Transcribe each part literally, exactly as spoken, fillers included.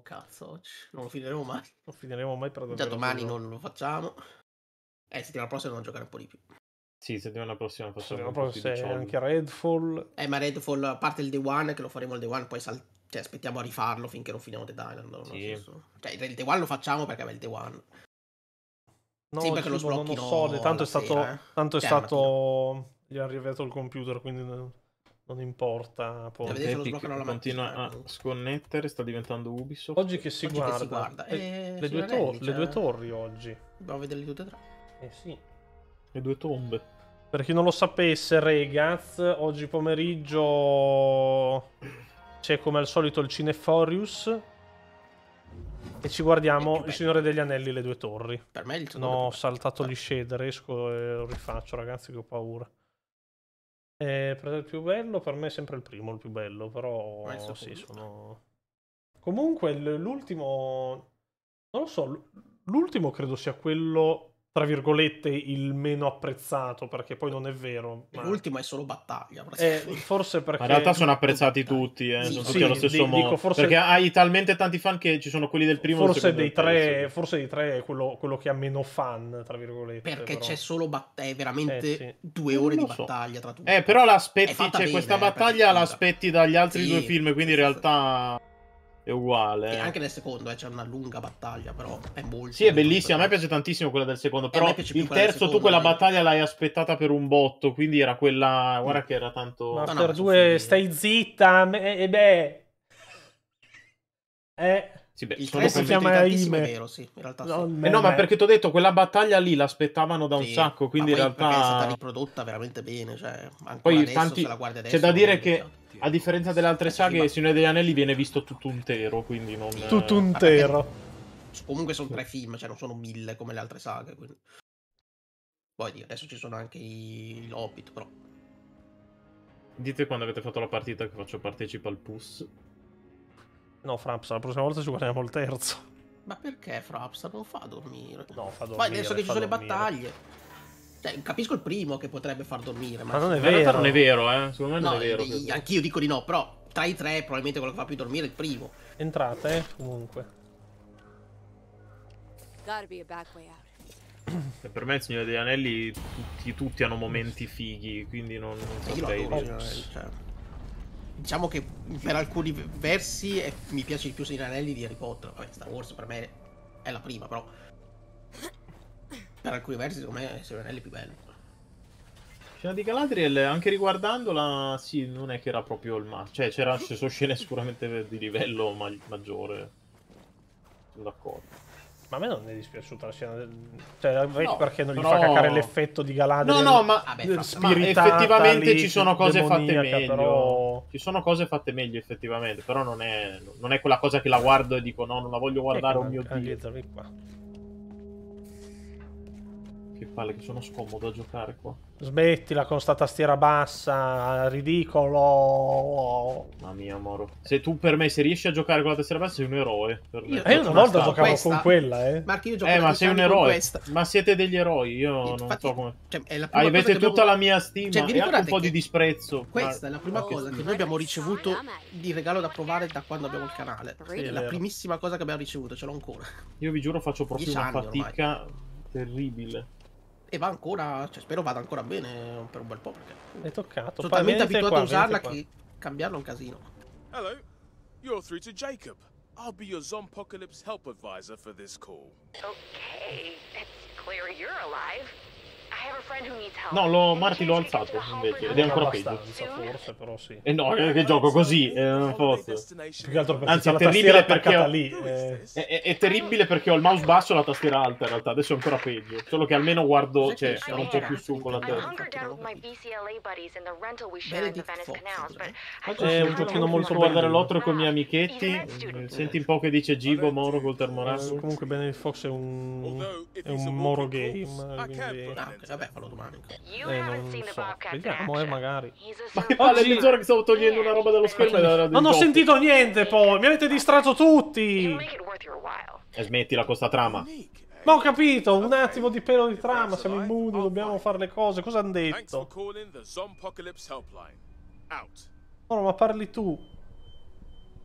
cazzo oggi. Non lo finiremo mai. Non finiremo mai per Già domani non lo facciamo. Eh, settimana prossima dobbiamo giocare un po' di più. Sì, settimana prossima facciamo Settimana un po' più di prossima ciollo. anche Redfall. Eh, ma Redfall, a parte il day one, che lo faremo il day one, poi sal- cioè, aspettiamo a rifarlo finché non finiamo The Island. No? Sì. Senso... Cioè, il day one lo facciamo perché è il day one. No, Sembra che lo tipo, non lo sblocchino so, tanto è alla stato, sera, eh. tanto è Cioè, alla stato, gli ha riavviato il computer, quindi non, non importa. Poi. Deve vedere se lo Epic sbloccano la continua mattina, a comunque. sconnettere, sta diventando Ubisoft. Oggi che si Oggi che guarda, si guarda. Eh, Eh, le, due Signor Anelli, tor- le cioè- due torri oggi. Dobbiamo vederli tutte e tre. Eh sì. Le due tombe. Per chi non lo sapesse, ragazzi, oggi pomeriggio c'è come al solito il Cineforius e ci guardiamo Il Signore degli Anelli, le due torri. Per me è il No, secondo ho più saltato bello. gli shader, esco e lo rifaccio, ragazzi, che ho paura. Eh, per il più bello, per me è sempre il primo il più bello, però Ma è il sì, secondo. sono... Comunque l- l'ultimo... Non lo so, l- l'ultimo credo sia quello, tra virgolette, il meno apprezzato, perché poi non è vero. Ma... L'ultimo è solo battaglia. Eh, praticamente. forse perché... Ma in realtà sono apprezzati tutti, eh, Sì, sono sì, tutti allo stesso di- modo. dico, forse- Perché hai talmente tanti fan che ci sono quelli del primo, del Forse secondo e dei, del tre, terzo. forse dei tre è quello, quello che ha meno fan, tra virgolette. Perché però. c'è solo battaglia, veramente Eh, sì. due Non ore lo di so. battaglia tra tutti. Eh, però È l'aspetti, fatta cioè bene, questa eh, perché battaglia è l'aspetti dagli altri Sì, due film, quindi sì, in sì, realtà è uguale. E eh. anche nel secondo eh, c'è una lunga battaglia, però è molto... Sì, è molto bellissima, a me veloce. piace tantissimo quella del secondo, a però me piace più il quella del terzo tu secondo, quella ad esempio. battaglia l'hai aspettata per un botto, quindi era quella, guarda Mm. che era tanto... Ma No, no, per ma sono due, fighi. stai zitta, me- e beh... Eh... Sì, beh, Il sono tre si si chiama tantissimo, è Ime. vero, sì, in realtà No, sì. me- Eh no, ma me- perché ti ho detto, quella battaglia lì l'aspettavano da un Sì, sacco, quindi ma in poi perché è stata realtà... riprodotta veramente bene, cioè, ancora Poi adesso, tanti... se la guardi adesso... C'è da non dire è che, invecchiato. a differenza delle altre Eh, sì, saghe, ma- il Signore degli Anelli viene visto tutto intero, quindi non... Tutto eh, intero. Comunque sono tre film, cioè non sono mille come le altre saghe, quindi... Poi dire, adesso ci sono anche i Hobbit, però... Dite quando avete fatto la partita che faccio partecipa al P U S. No, Fraps, la prossima volta ci guardiamo il terzo. Ma perché Fraps non fa dormire? No, fa dormire. Poi adesso che ci fa sono le dormire. battaglie... Cioè, capisco il primo che potrebbe far dormire, ma... Ma non è In realtà vero. non è vero, eh. Secondo me non No, è vero. i- questo. anch'io dico di no, però tra i tre probabilmente quello che fa più dormire è il primo. Entrate, eh, comunque. Gotta be a back way out. E per me il Signore degli Anelli tutti, tutti hanno momenti fighi, quindi non, non E io lo saprei adoro, dire. cioè, diciamo che per alcuni versi è- mi piace di più Signore degli Anelli di Harry Potter. Vabbè, Star Wars per me è la prima, però per alcuni versi secondo me Signore degli Anelli è più bello. Scena di Galadriel, anche riguardandola, sì, non è che era proprio il massimo. Cioè, c'era, ci sono scene sicuramente di livello ma- maggiore. Sono d'accordo. Ma a me non è dispiaciuta la scena del... Cioè, vecchio No, perché non gli però- fa cacare l'effetto di Galadriel. No, no, ma, Vabbè, eh, ma ma spiritata effettivamente lì, ci sono cose fatte demoniaca, meglio. però... Ci sono cose fatte meglio, effettivamente. Però non è, non è quella cosa che la guardo e dico no, non la voglio guardare, oh mio Dio. Dio. Qua. Che palle che sono scomodo a giocare qua. Smettila con sta tastiera bassa, ridicolo. Mamma mia, Moro. Se tu per me, se riesci a giocare con la tastiera bassa, sei un eroe. Per me. Io- E io una sono volta stato giocavo questa- con quella, eh. Marco, io gioco Eh, da ma dieci sei un anni con eroe. questa. Ma siete degli eroi. Io non Infatti, so come. cioè, è la prima cosa Avete che tutta abbiamo- la mia stima Cioè, vi e anche un ricordate po' di che disprezzo. Questa è ma- la prima ma che cosa che schifo. noi abbiamo ricevuto di regalo da provare da quando abbiamo il canale. Sì, è la vero. primissima cosa che abbiamo ricevuto, ce l'ho ancora. Io vi giuro faccio proprio Dieci una anni ormai. fatica terribile. E va ancora, cioè spero vada ancora bene per un bel po', perché È toccato. sono Poi talmente venite abituato qua, a usarla venite che cambiarla è un casino. Hello, you're through to Jacob. I'll be your Zompocalypse help advisor for this call. Okay, it's clear you're alive. I have a friend who needs help. No, lo, Any Marti l'ho chance we alzato get to a invece, Halford ed è ancora House peggio. abbastanza, forse, però sì. E no, eh, che gioco così, eh, non posso. Più che altro perché Anzi, c'è è la terribile tastiera perché attaccata ho- lì. eh. È, è- è terribile perché ho il mouse basso e la tastiera alta in realtà, adesso è ancora peggio. Solo che almeno guardo, Cos'è cioè, che sono un po' più su con la I'm testa. hunkered down with my B C L A buddies in the rental we share in the Benedict Venice Fox, canals, but cos'è? I Oggi È sì, un oggi giochino non molto posso guardare bellino. l'altro con i miei amichetti. Even that student. eh, Senti un po' che dice Gibo, Moro col Eh, termorasso. comunque Benedict Fox è un, è un moro game, quindi... Ah, ok, vabbè, fallo domani. You Eh, haven't non seen the so. Bobcat in Vediamo, eh, action. magari. He's a Ma che survivor. palle, Oggi- mezz'ora che stavo togliendo una roba dallo schermo ed era del Non ho gioco. sentito niente poi, mi avete distratto He'll tutti. make it worth your while. E smettila con sta trama. Ma ho capito, un attimo di pelo di trama, siamo immuni, dobbiamo fare le cose, cosa hanno Thanks for detto? calling the Zompocalypse helpline. Out. No, ma parli tu.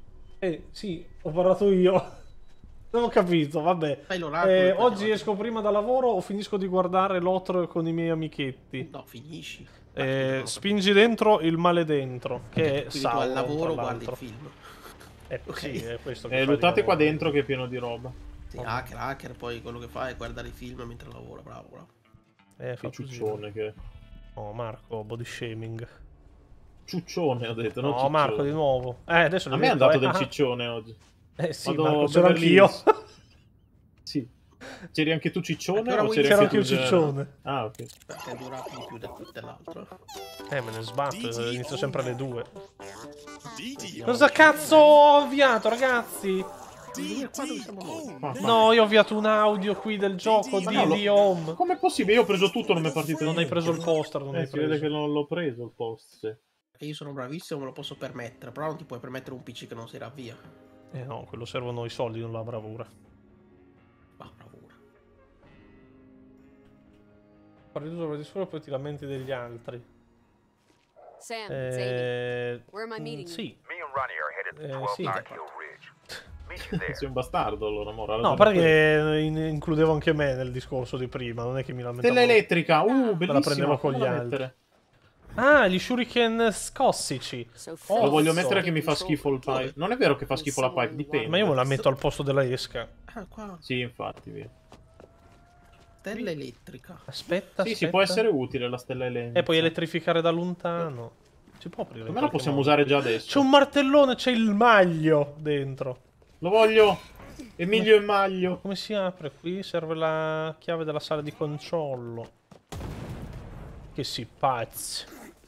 Eh, sì, ho parlato io. Non ho capito, vabbè. Fai l'oracolo Eh, e poi oggi vai. esco prima da lavoro o finisco di guardare l'O T R con i miei amichetti? No, finisci. Eh, Ah, spingi dentro il male dentro, che è quindi tu al Sauron, lavoro tra guardi il l'altro. film. Eh, Ok. sì, è questo che Eh, fa luttate di qua lavoro. dentro che è pieno di roba. Sì, hacker, hacker, poi quello che fa è guardare i film mentre lavora, bravo, bravo. Eh, fa Che così. ciuccione che... Oh, Marco, body shaming. Ciuccione ho detto, non No, ciccione. Marco, di nuovo. Eh, adesso A l'hai me è detto, andato eh. del Ah. ciccione oggi. Eh sì, Vado Marco, a c'ero Beverly anch'io. Hills. Sì. C'eri anche tu ciccione Allora o vuoi c'eri C'ero anche anche tu io in ciccione. generale? Ah, ok. Perché dura di più del- dell'altro. Eh, me ne sbatto, inizio sempre alle due. D D Cosa cazzo ho avviato, ragazzi? Qua dove siamo noi? Qua, qua. No, io ho avviato un audio qui del gioco Ma di no, lo- di Home. Com'è possibile? Io ho preso tutto, non mi è partito Non hai niente. preso il poster, non Eh, hai si vede preso. che non l'ho preso il post, sì. E io sono bravissimo, me lo posso permettere, però non ti puoi permettere un P C che non si ravvia. Eh no, quello servono i soldi, non la bravura. Ma bravura. Parli tu sopra di solo e poi ti lamenti degli altri. Sam, it's Amy. Eh, Where am I meeting you? sì. Me and Ronnie are headed to Eh, twelve sì. Dark Hill Ridge. Meet you there. Sei un bastardo allora, amore. ha No, ragione perché in- includevo anche me nel discorso di prima, non è che mi te. lamentavo. Stella elettrica, uh, la bellissima. prendevo con come gli da altri. mettere? Ah, gli shuriken scossici. So Oh, Lo fast. voglio so. mettere che mi fa schifo il pipe. Non è vero che fa schifo la pipe, dipende. Ma io me la metto al posto della esca. Ah, qua. Sì, infatti, via. Stella elettrica. Aspetta, Sì, aspetta. si può essere utile la stella elettrica. E puoi elettrificare da lontano. Si può aprire. in Come la qualche possiamo modo. usare già adesso? C'è un martellone, c'è il maglio dentro. Lo voglio! Emilio e Maglio. Come si apre qui? Serve la chiave della sala di controllo. Che si pazzi.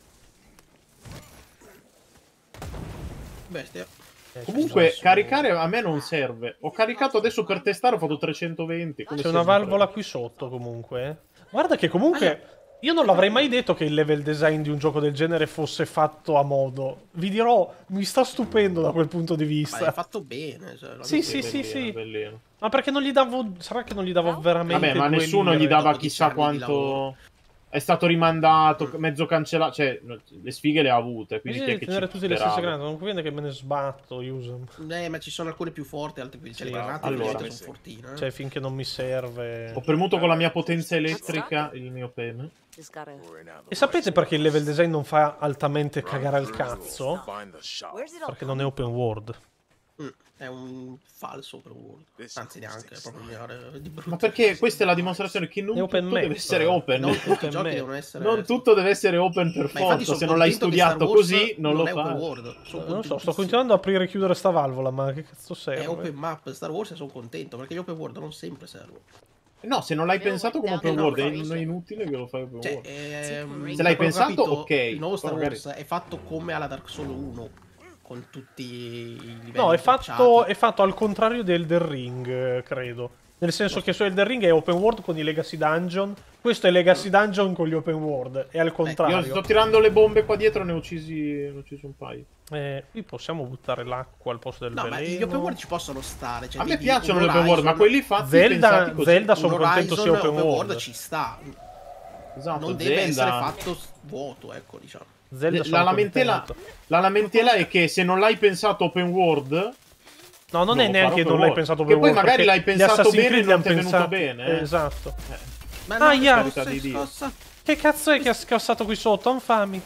Bestia. Eh, Comunque, c'è caricare a me non serve. Ho caricato adesso per testare, ho fatto trecentoventi. come C'è si una apre? valvola qui sotto comunque. eh. Guarda che comunque io non l'avrei mai detto che il level design di un gioco del genere fosse fatto a modo. Vi dirò, mi sta stupendo da quel punto di Ma vista. è fatto bene. Cioè, Sì, sì, sì, Bellino, sì. bellino. Ma perché non gli davo... Sarà che non gli davo veramente Vabbè, ma due nessuno lire. gli dava dopo chissà dieci anni di lavoro. quanto... È stato rimandato, mezzo cancellato. Cioè, no, le sfighe le ha avute. Quindi chi Invece è di che tenere ci tutti le stesse sperava? granate, non conviene che me ne sbatto, usam. Eh, ma ci sono alcune più forti, altre più. Cioè, Sì, le granate allora. allora. sono fortine. Eh. Cioè, finché non mi serve... Ho premuto con la mia potenza elettrica il mio pene. Just gotta. E sapete perché il level design non fa altamente cagare al cazzo? Find the shop. Where's it all? Perché non è open world. Mm, è un falso open world. Anzi, neanche, è proprio migliore di brutto. Ma perché questa è la dimostrazione che non È tutto open map. deve essere open. Non tutti Open i giochi map. devono essere. Non tutto deve essere open per Ma infatti forza. sono Se non l'hai contento che Star studiato Wars così, non lo è open fai. world. Sono Non lo so, sto contentissimo. continuando ad aprire e chiudere sta valvola, ma che cazzo È serve? open map, Star Wars e sono contento perché gli open world non sempre servono. No, se non l'hai pensato come open no, world, è no, in- no. è inutile che lo fai open Cioè, world. ehm, Se l'hai come ho pensato, capito, ok, il nuovo Star poi Wars magari- è fatto come alla Dark Souls uno, con tutti i livelli No, è fatto, tracciati. è fatto al contrario di Elden Ring, eh, credo. Nel senso che su Elden Ring è open world con i Legacy Dungeon. Questo è Legacy Dungeon con gli open world. È al Io contrario. sto tirando le bombe qua dietro, ne ho uccisi, ne ho ucciso un paio. Eh, qui possiamo buttare l'acqua al posto del No, ma veleno. gli open world ci possono stare. Cioè, A me vedi, piacciono un le open world, ma Horizon- quelli fatti Zelda- pensati così. Zelda un sono contento sia Horizon open world. ci sta. Esatto, Non deve Zelda. essere fatto vuoto, ecco, diciamo. Zelda La sono lamentela, contento. la lamentela è che se non l'hai pensato open world, No, non No, è neanche farò non open l'hai world. pensato Che open poi world, magari perché l'hai gli pensato Assassin's bene e Creed non li ti è han venuto pensati- bene, eh. Esatto. Ma Ah, yeah. carità di Dio. Che cazzo è che ha scassato qui sotto? Infami.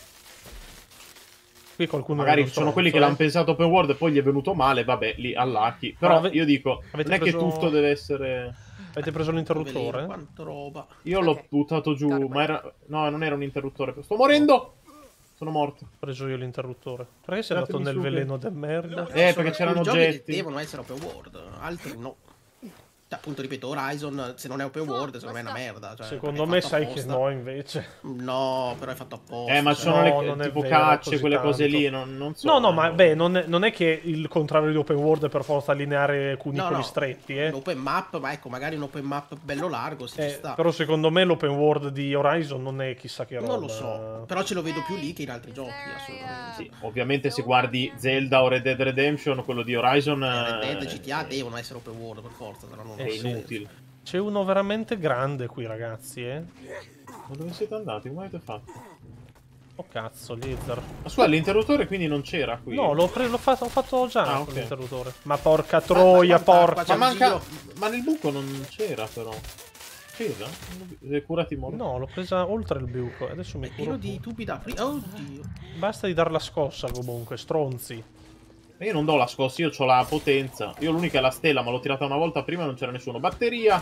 Qui qualcuno Magari non sono so, quelli so, che eh. l'hanno pensato open world e poi gli è venuto male, vabbè, lì all'acchi. Però ave- io dico, avete non è che preso- tutto deve essere... Avete preso l'interruttore? Quanto roba. Io l'ho Ok. buttato giù, ma era... No, non era un interruttore. Sto morendo! Sono morto. Ho preso io l'interruttore. Perché sei andato Tiratemi nel su che- veleno del merda? Eh, Sono perché c'erano alcuni giochi oggetti. che devono essere open world, altri no. Cioè, appunto, ripeto, Horizon, se non è open world, secondo me è una merda. Cioè, Secondo perché me è fatto sai che apposta. no, invece. No, però è fatto apposta. Eh, ma cioè. sono No, le non è tipo vero, cacce, così quelle cose tanto. lì, non, non so. No, no, eh. ma beh, non è, non è che il contrario di open world è per forza lineare cunicoli No, no, stretti, eh. un open map, ma ecco, magari un open map bello largo, se Eh, ci sta. Però secondo me l'open world di Horizon non è chissà che roba. Non lo so, però ce lo vedo più lì che in altri giochi, assolutamente. Sì, ovviamente se guardi Zelda o Red Dead Redemption, quello di Horizon Red eh, Dead e G T A devono essere open world per forza, se no non Eh, è ha sì. senso. inutile. C'è uno veramente grande qui, ragazzi, eh. Ma dove siete andati? Come avete fatto? Oh cazzo, Lizer. Ma scusa, l'interruttore quindi non c'era qui? No, l'ho pre- l'ho fatto, l'ho fatto già Ah, con ok. l'interruttore. Ma porca troia, ma- porca. c'è Ma un manca... giro. Ma nel buco non c'era però. C'era? Eh, Curati morto. No, l'ho presa oltre il buco. Adesso mi È curo. pieno di pure. tubi da aprire. Oddio. Basta di dar la scossa comunque, stronzi. Ma io non do la scossa, io ho la potenza. Io l'unica è la stella, ma l'ho tirata una volta prima e non c'era nessuno. Batteria!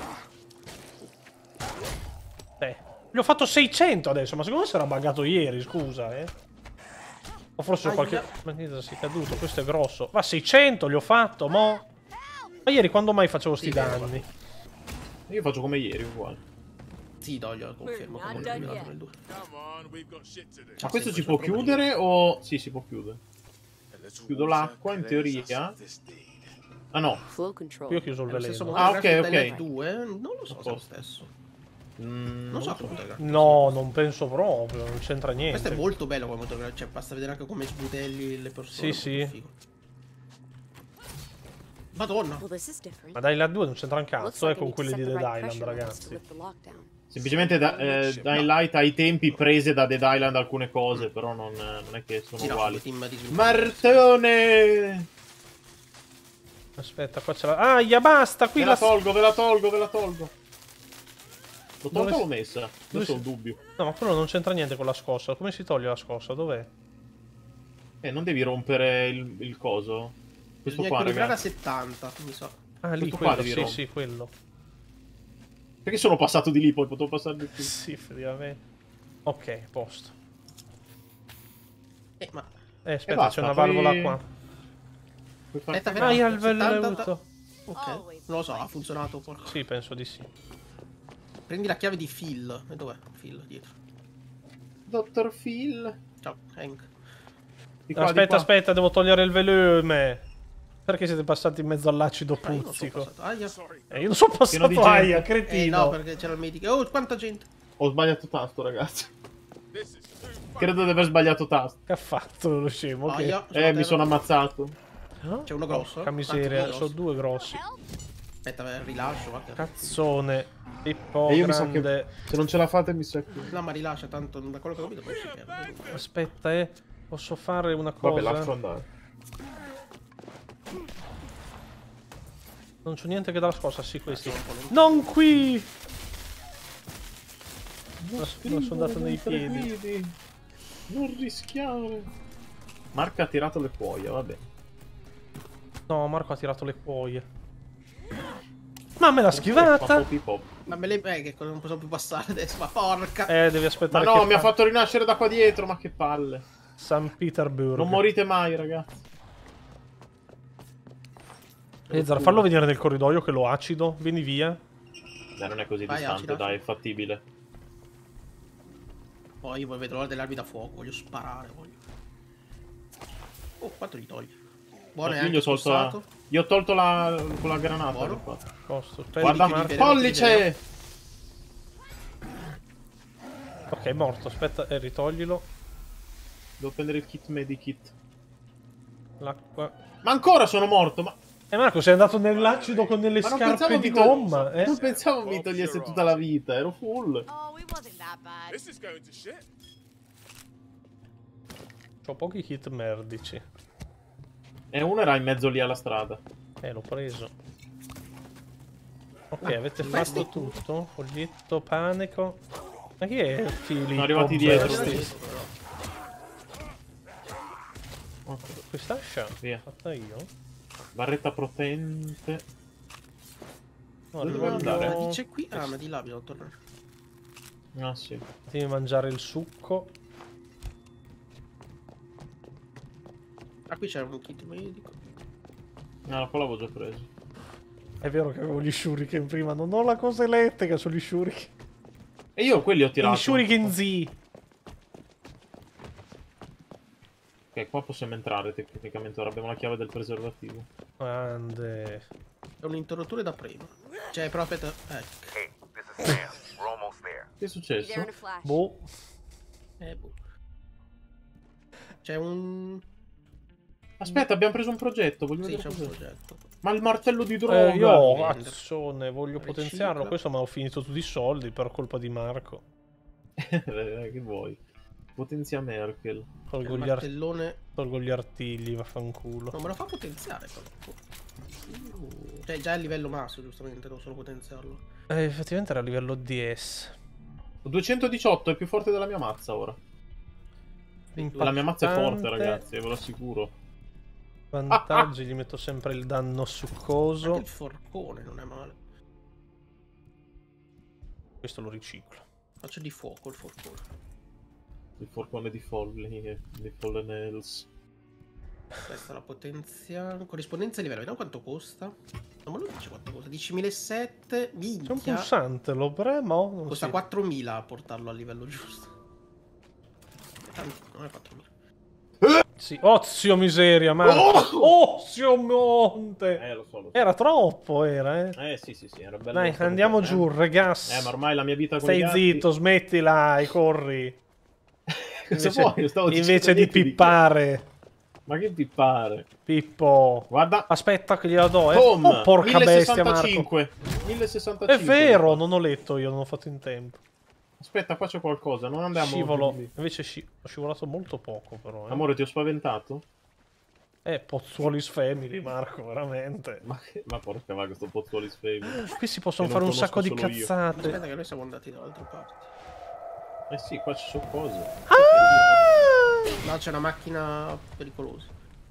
Eh. Gli ho fatto seicento adesso, ma secondo me si era buggato ieri, scusa, eh. O forse ho qualche... Ma niente, si è caduto, questo è grosso. Ma seicento gli ho fatto, mo... Ma ieri quando mai facevo sti danni? Io faccio come ieri, uguale. Sì, Doglio, confermo. We're che not non è done arrivato yet. nel due. Come on, we've got shit to do. Ma questo sì, si questo può è il problema. chiudere o... Sì, si può chiudere. A little Chiudo water l'acqua, in clears us teoria. of this deed. Ah no. Flow control. Io ho chiuso il È lo stesso veleno. Ah, modo ok, che ok. Dying Light due? Non lo so se è lo posto. stesso. Mm, Non so so. come motor No, non penso proprio, non c'entra niente. Questo è molto bello come motor cioè basta vedere anche come sbutelli le persone. Sì, molto sì. figo. Madonna. Well, this is different. Ma Dying Light due non c'entra un Looks cazzo, è like I con need to quelli set di the Dead right Island, pressure levels to ragazzi. lift the lockdown. Semplicemente da, eh, Dying Light ai tempi prese da Dead Island alcune cose, però non, non è che sono Sì, no, uguali. team di sviluppo. Martone! Aspetta, qua c'è la... Aia, basta, qui Ve la... la tolgo, ve la tolgo, ve la tolgo. L'ho Dove tolta o si- l'ho messa? dove Adesso ho si- un dubbio. No, ma quello non c'entra niente con la scossa. Come si toglie la scossa? Dov'è? Eh, non devi rompere il, il coso. Questo Bisogna qua, equilibrare a ragazzi. settanta, mi sa. Ah, lì, Questo qua quello, devi sì, rompere. sì, quello. Perché sono passato di lì, poi potevo passare di qui. Sì, effettivamente. Ok, posto. Eh, ma... Eh, aspetta, basta, c'è una poi- valvola qua. Puoi fare- Aspetta, Ah, aspetta. il settanta, velluto. Ok, non lo so, ha funzionato. Porco. Sì, penso di sì. Prendi la chiave di Phil. E dov'è? Phil, dietro. Dottor Phil. Ciao, Hank. Di qua, di Aspetta, qua. aspetta, devo togliere il volume. Perché siete passati in mezzo all'acido Ah, io non sono puzzico? passato. Aia. Sorry. Eh, io non sono Pieno di passato gente. aia, Eh cretino. no, perché c'era il medico. Oh, quanta gente. Ho sbagliato tasto, ragazzi. This is too far. Credo di aver sbagliato tasto. Che ha fatto lo scemo? Ok. Aia, Eh, mi sono ammazzato. C'è uno grosso? Porca Tanti miseria, due sono grossi. due grossi. Aspetta, rilascio, va. Cazzone. Pippo E io mi sa grande. che se non ce la fate mi sa che... No, ma rilascia, tanto da quello che ho capito poi si perde. Aspetta, eh. Posso fare una Vabbè, lascio cosa? andare. Non c'ho niente che dalla scossa, sì, questi. sono un po' lento. Non qui! Non Ma sono andato nei piedi. piedi. Non rischiare. Marca ha tirato le cuoia, vabbè. No, Marco ha tirato le cuoie. Ma me l'ha schivata! Pop, pop. Ma me le... Eh, che cosa non posso più passare adesso, ma porca. Eh, devi Ma aspettare no, che mi ha fa- fatto rinascere da qua dietro, ma che palle. San Petersburg. Non morite mai, ragazzi. Ezra, fallo venire nel corridoio che lo acido. Vieni via. Dai, non è così Vai, distante, acida. dai, è fattibile. Poi io vedo l'ora dell'armi da fuoco, voglio sparare, voglio. Oh, quanto gli togli? Buono, è Io gli anche ho tolto spossato. la... Gli ho tolto la... con la granata. Buono. l'ho fatto. Posto. Guarda, Prendi Marco. liberi. pollice! Ok, morto. Aspetta, eh, ritoglilo. Devo prendere il kit medikit. L'acqua. Ma ancora sono morto, ma... Eh Marco, sei andato nell'acido con delle Ma non scarpe pensavo di mi tog- gomma, eh? Non pensavo mi togliesse tutta la vita, ero full. Oh, it wasn't that bad. This is going to shit. C'ho pochi hit merdici. E uno era in mezzo lì alla strada. Eh, l'ho preso. Ok, Ah, avete questi- fatto tutto? Foglietto, panico. Ma chi è Filippo? Sono arrivati dietro. Bersti? Ok, Questa scia? Via. Fatta io? barretta protente. No, Dove arrivo vuoi andare? Ma chi c'è qui? Ah, ma di là bisogna tornare. Ah, sì. Devi mangiare il succo. Ah, qui c'era un kit medico. No, qua l'avevo già preso. È vero che avevo gli shuriken prima. Non ho la cosa elettrica sugli shuriken. E io quelli ho tirato. I shuriken Z. Ok, qua possiamo entrare tecnicamente. Ora abbiamo la chiave del preservativo. Grande. È un interruttore da prima. Cioè, però aspetta. Ecco. Hey, this is Sam. We're almost there. Che è Be successo? there in a flash. Boh. Eh, boh. C'è un... Aspetta, abbiamo preso un progetto. Voglio Sì, vedere c'è un cos'è. progetto. Ma il martello di droga. Eh, io ho Vender. azione, voglio Ricicla. potenziarlo. Questo ma ho finito tutti i soldi per colpa di Marco. Eh, che vuoi? Potenzia Merkel. Tolgo Il gli, ar- martellone tolgo gli artigli, vaffanculo. non me lo fa potenziare però. Cioè già è a livello massimo, giustamente, devo solo potenziarlo. Eh, effettivamente era a livello D S. duecentodiciotto, è più forte della mia mazza ora. La mia mazza è forte, ragazzi, ve lo assicuro. Vantaggi, gli metto sempre il danno succoso. Anche il forcone non è male. Questo lo riciclo. Faccio di fuoco il forcone. Il forcone di Folly, di Fallen Hells. Questa è la potenza. Corrispondenza di livello, vediamo quanto costa. Non me lo dice quanto costa. diecimilasettecento. C'è un Minchia. pulsante, lo premo? Non Costa si- quattromila a portarlo al livello giusto. Tanti, non è quattromila. Sì. Ozio miseria, Marco. Ozio monte. Eh, lo so, lo so. Era troppo, era, eh. Eh, sì, sì, sì, era bello. Dai, stavo andiamo facendo. giù, regas. Eh, ma ormai la mia vita con Stai i gatti... zitto, smettila e corri. Cosa Invece, vuoi? Io stavo dicendo invece di niente pippare. Ma che pippare? Pippo. Guarda. Aspetta che gliela do, eh. Tom, Oh, porca bestia, Marco. millesessantacinque. millesessantacinque. È vero, non ho letto io, non ho fatto in tempo. Aspetta, qua c'è qualcosa, non andiamo... Scivolo. lì. Invece sci- ho scivolato molto poco, però. Eh, Amore, ti ho spaventato? eh Pozzuolis Family, Marco, veramente. Ma, che... ma porca va, questo Pozzuoli Family. Qui si possono Che fare non un sacco di conosco solo io. cazzate. Aspetta che noi siamo andati dall'altra parte. Eh sì, qua ci sono cose. Ah! No, c'è una macchina pericolosa.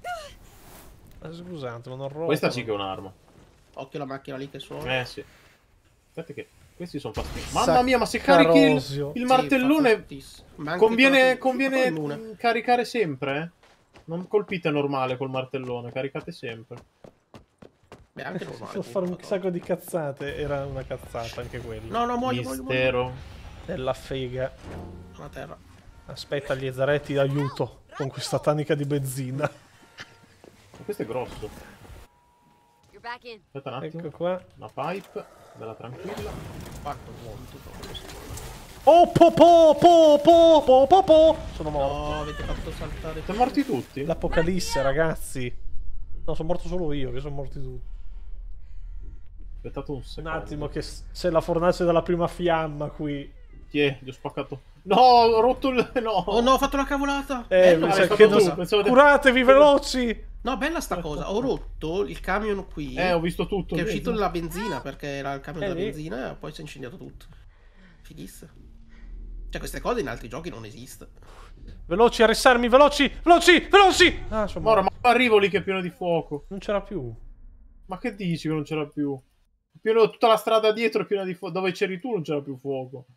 Eh, Scusate, non ho rotto. Questa sì che è un'arma. Occhio alla macchina lì che suona. Eh sì. Aspetta che... Questi sono fastidiosi. Mamma mia, ma se carichi il, Saccarosio. il Sì, martellone... fa fortissimo. Ma anche Conviene, quello- conviene quello immune. mm, caricare sempre, eh? Non colpite normale col martellone, caricate sempre. Beh, anche normale. Posso fare un comunque, sacco di cazzate. Era una cazzata anche quella. No, no, muoio, muoio, muoio. Mistero. Della fega. La terra. Aspetta, gli Zaretti, aiuto. Con questa tanica di benzina. Ma questo è grosso. You're back in. Aspetta un attimo. Ecco qua. Una pipe, bella tranquilla. Quanto monto proprio. Oh, po, po, po, po, po, po, po. Sono morto. No, avete fatto saltare. Siamo morti tutti? L'apocalisse, ragazzi. No, sono morto solo io, che sono morti tutti. Aspettate un Un secondo. attimo che s- c'è la fornace della prima fiamma qui. Chi è? Gli ho spaccato. No, ho rotto il... No. Oh no, ho fatto una cavolata. Eh, Bello, cioè, l'hai questa che fatto cosa. tu, pensavo di- Curatevi, veloci! No, bella sta cosa. Ho rotto il camion qui. Eh, ho visto tutto. Che è vedi? uscito la benzina perché era il camion Eh, della lì. benzina e poi si è incendiato tutto. Fighissimo. Cioè, queste cose in altri giochi non esistono. Veloci, arrestarmi, veloci, veloci, veloci! Ah, sono Moro, morto. ma arrivo lì che è pieno di fuoco. Non c'era più. Ma che dici che non c'era più? Pieno, tutta la strada dietro è piena di fuoco. Dove c'eri tu non c'era più fuoco.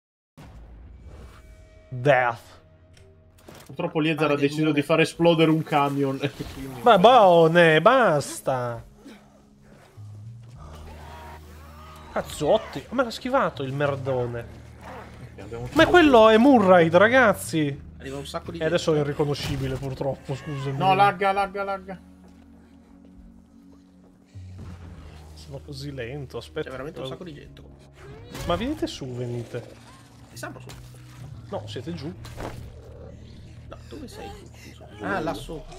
Death. Purtroppo Liezar Ah, ha vedi, deciso due. di fare esplodere un camion. Quindi- Ma buone, basta. Cazzotti. Ma l'ha schivato il merdone. Abbiamo- Ma quello è Murraid, ragazzi. Arriva un sacco di E adesso è irriconoscibile, purtroppo, scusami. No, lagga, lagga, lagga. Sono così lento, aspetta. C'è veramente un sacco di gente. Ma venite su, venite. E siamo su. No, siete giù. No, dove sei tu? Ah, là sopra.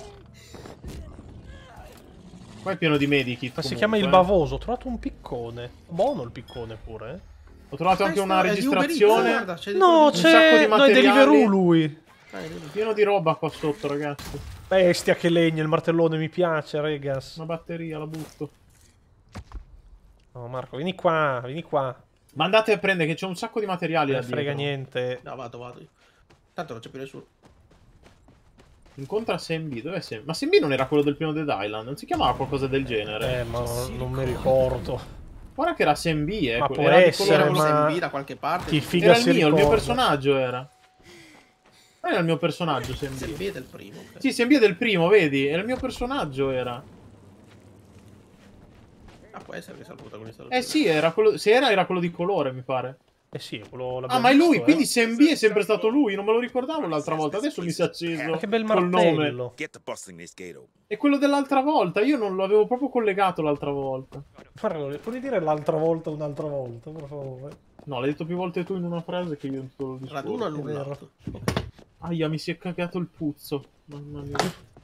Qua è pieno di medikit. Ma si comunque, chiama il eh. bavoso. Ho trovato un piccone. Buono il piccone pure, eh. Ho trovato anche una Questo è di Uber Eats, registrazione. guarda, c'è di No, Uber Eats. sacco di c'è... No, è materiali. Deliveroo lui. Ah, è vero. Pieno di roba qua sotto, ragazzi. Bestia che legna, il martellone mi piace, regas. Una batteria, la butto. No, Marco, vieni qua, vieni qua. Ma andate a prendere che c'è un sacco di materiali Non là frega dietro. niente. No, vado, vado. Tanto non c'è più nessuno. Incontra Sam B. Dov'è Sam? Ma Sam B non era quello del primo Dead Island? Non si chiamava qualcosa del genere? Eh, ma non, non mi ricordo. Guarda che era Sam B, eh. Ma quello- può era di essere, colore C'era un rosso. ma- S M B da qualche parte. Chi figa Era il si mio, il mio ricorda. personaggio era. Non era il mio personaggio, Sam S M B. B del primo. ok. Sì, Sam B è del primo, vedi? Era il mio personaggio, era. Ah, può essere che sia il protagonista del Eh sì, era quello... Se era, era quello di colore, mi pare. Eh sì, quello Ah, l'abbiamo ma è lui, visto, quindi eh. Sam B è sempre stato lui, non me lo ricordavo l'altra volta, adesso mi si è acceso Ma che bel col nome. martello. Get to busting this gate open. È quello dell'altra volta, io non l'avevo proprio collegato l'altra volta. Guarda, puoi dire l'altra volta un'altra volta, per favore. No, l'hai detto più volte tu in una frase che io in tutto il discorso. Raduno annullato. Ok. Aia, mi si è cagato il puzzo. Mamma mia.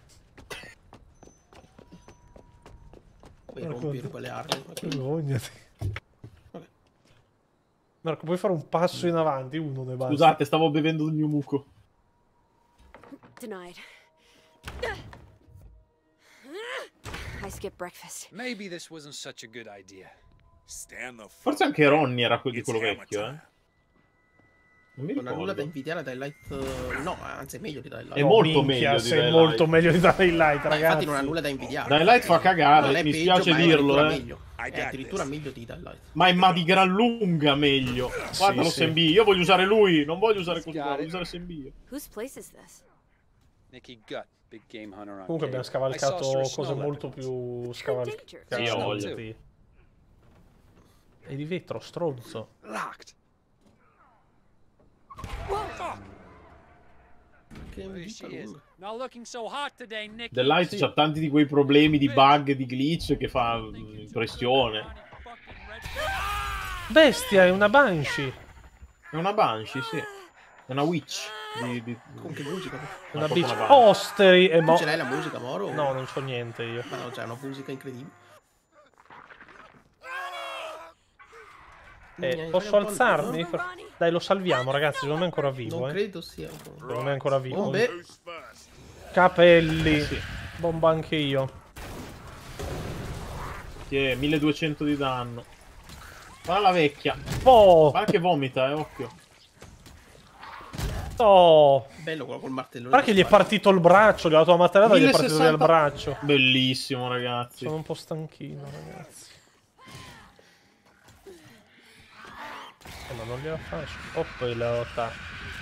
Puoi rompere quelle armi. ok. Vergognati. Ok. Marco, puoi fare un passo in avanti? Uno ne basta. Scusate, stavo bevendo il mio muco. tonight. I skipped breakfast. Maybe this wasn't such a good idea. Stand the fuck Forse anche Ronnie era quello di It's quello hammer vecchio, eh. time. Non mi Non ha nulla da ricordo. invidiare a Dylight. eh, No, anzi è meglio di Dylight. È No, molto minchia, meglio di sei Daylight. molto meglio di Daylight, Ma ragazzi. infatti non ha nulla da invidiare. Daylight fa cagare, Non è mi peggio, spiace ma è dirlo, addirittura eh. meglio. I È got addirittura this. meglio di Dylight. Ma è ma di gran lunga meglio. Guarda lo sì. S M B. Io voglio usare lui, non voglio usare questo, voglio usare S M B. Whose place is this? Nicky Gut, big game hunter on Comunque abbiamo cable. I scavalcato saw Sir cose Snow molto Leopard. più scavalcate. Sì, ho voglia. E di vetro, stronzo. Locked. Che There vita she is. lunga. Not looking so hot today, Nicky. The Light c'ha tanti di quei problemi di bug, di glitch che fa mm, impressione. Bestia, è una Banshee. È una Banshee, sì. È una witch. Di, di... Con che musica? Una proprio bitch. una Banshee. Posteri e mo... Ce l'hai la musica, Moro? No, non so niente io. Ma no, c'è una musica incredibile. Eh, Niente, posso fai un po' alzarmi? il- Dai, lo salviamo, ragazzi. Secondo me è ancora vivo, Non eh. credo sia. Secondo me è ancora vivo. Bombe. Who's first? Capelli. Bomba anche io. Che è milleduecento di danno. Guarda la vecchia. Oh, Guarda che vomita, eh, occhio. oh. Bello quello col martello. Guarda che gli è partito il braccio. Gli ho dato la martellata e gli è partito via il millesessanta. braccio. Bellissimo, ragazzi. Sono un po' stanchino, ragazzi. Eh, ma non gliela faccio. Oh, poi la lotta.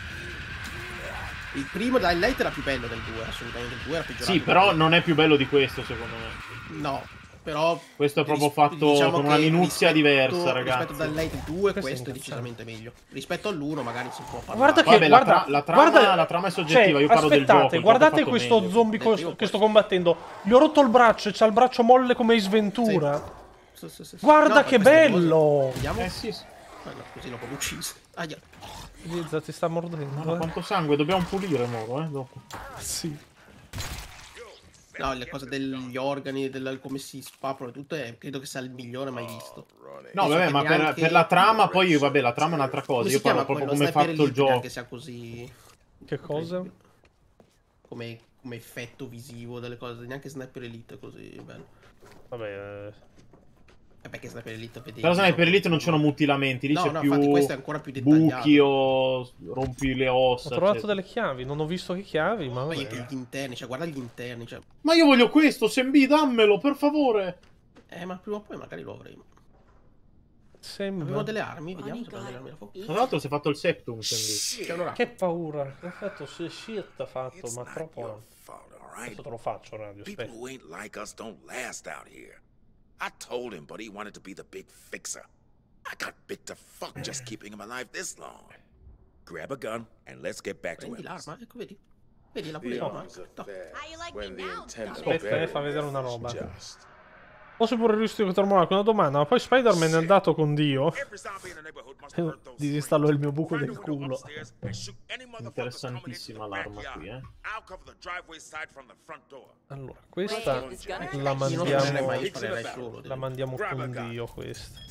Il primo Dylight era più bello del due, assolutamente. Il due era peggiorato. Sì, però non è più bello di questo, secondo me. No, però... Questo è proprio ris- fatto diciamo con una che minuzia rispetto- diversa, ragazzi. Rispetto a Dylight due, Questo è questo è incazzante. decisamente meglio. Rispetto all'uno magari si può parlare. Guarda che Vabbè, la guarda, tra- la trama- guarda- la trama è soggettiva, cioè, io parlo del aspettate, gioco, il gioco guardate è fatto questo meglio. zombie Del co- primo che sto questo. combattendo. Gli ho rotto il braccio e c'ha il braccio molle come Ace Ventura. Sì, sì, sì, sì. Guarda No, che ma queste bello! cose- Vediamo. Eh sì, sì. Ah, no, così l'ho proprio ucciso. Aia. Lizza ti sta mordendo. Madonna, eh. quanto sangue, dobbiamo pulire, Moro, eh, dopo. Sì. No, le cose degli organi, del, come si spappano e tutto, è, credo che sia il migliore mai visto. No, Penso vabbè, che ma per, neanche- per la trama, poi, vabbè, la trama è un'altra cosa. Come Io si chiama parlo proprio quello? come è Sniper fatto il Elite, gioco. Che sia così... Che cosa? Come, come effetto visivo delle cose, neanche Sniper Elite è così bello. Vabbè, eh, E perché Sniper Elite vedi... Però sai, per Elite non c'è mutilamenti, lì No, c'è no, più infatti questo è ancora più dettagliato. buchi o rompi le ho ossa. trovato eccetera. delle chiavi. Non ho visto che chiavi, ma Poi vabbè. anche gli interni, cioè guarda gli interni, cioè... Ma io voglio questo, S M B, dammelo, per favore. Eh, ma prima o poi magari lo avremo. Sembra. Avevo delle armi, vediamo se abbiamo delle armi da fuoco. Tra l'altro si è fatto il septum, S M B. C'è un Che paura. Ho fatto se shit ha fatto, It's ma not troppo. your fault, all right? Adesso te lo faccio, radio. People Aspetta. who ain't like us don't last out here. I told him, but he wanted to be the big fixer. I got bit to fuck just keeping him alive this long. Grab a gun and let's get back to Prendi him. l'arma, ecco, vedi. Vedi la The pulita. arms are there How you like when me the now, intent of Aspetta, eh, fa variance vedere una is roba. just. Posso pure riuscire a una domanda, ma poi Spider-Man è andato con Dio. Every zombie in the neighborhood must have heard those Disinstallo il mio buco screams. del Find a window culo. upstairs and shoot any motherfuckers coming into Interessantissima the l'arma backyard. qui, eh. I'll cover the driveway side from the front door. Allora, questa Wait, this gunner? la Io non sparerei mandiamo. mai, io sparerei solo. La mandiamo con Dio questa.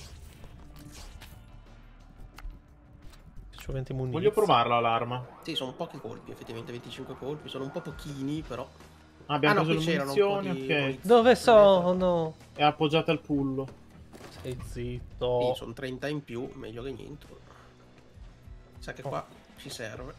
C'ho venti munizioni. Voglio provarla l'arma. Sì, sono pochi colpi, effettivamente venticinque colpi, sono un po' pochini, però... Ah, abbiamo Ah, no, preso qui le c'erano un po' munizioni, di ok. munizioni. Dove sono? È appoggiata al pullo. Stai Sì, zitto. sono trenta in più, meglio che niente. Sa che qua ci serve.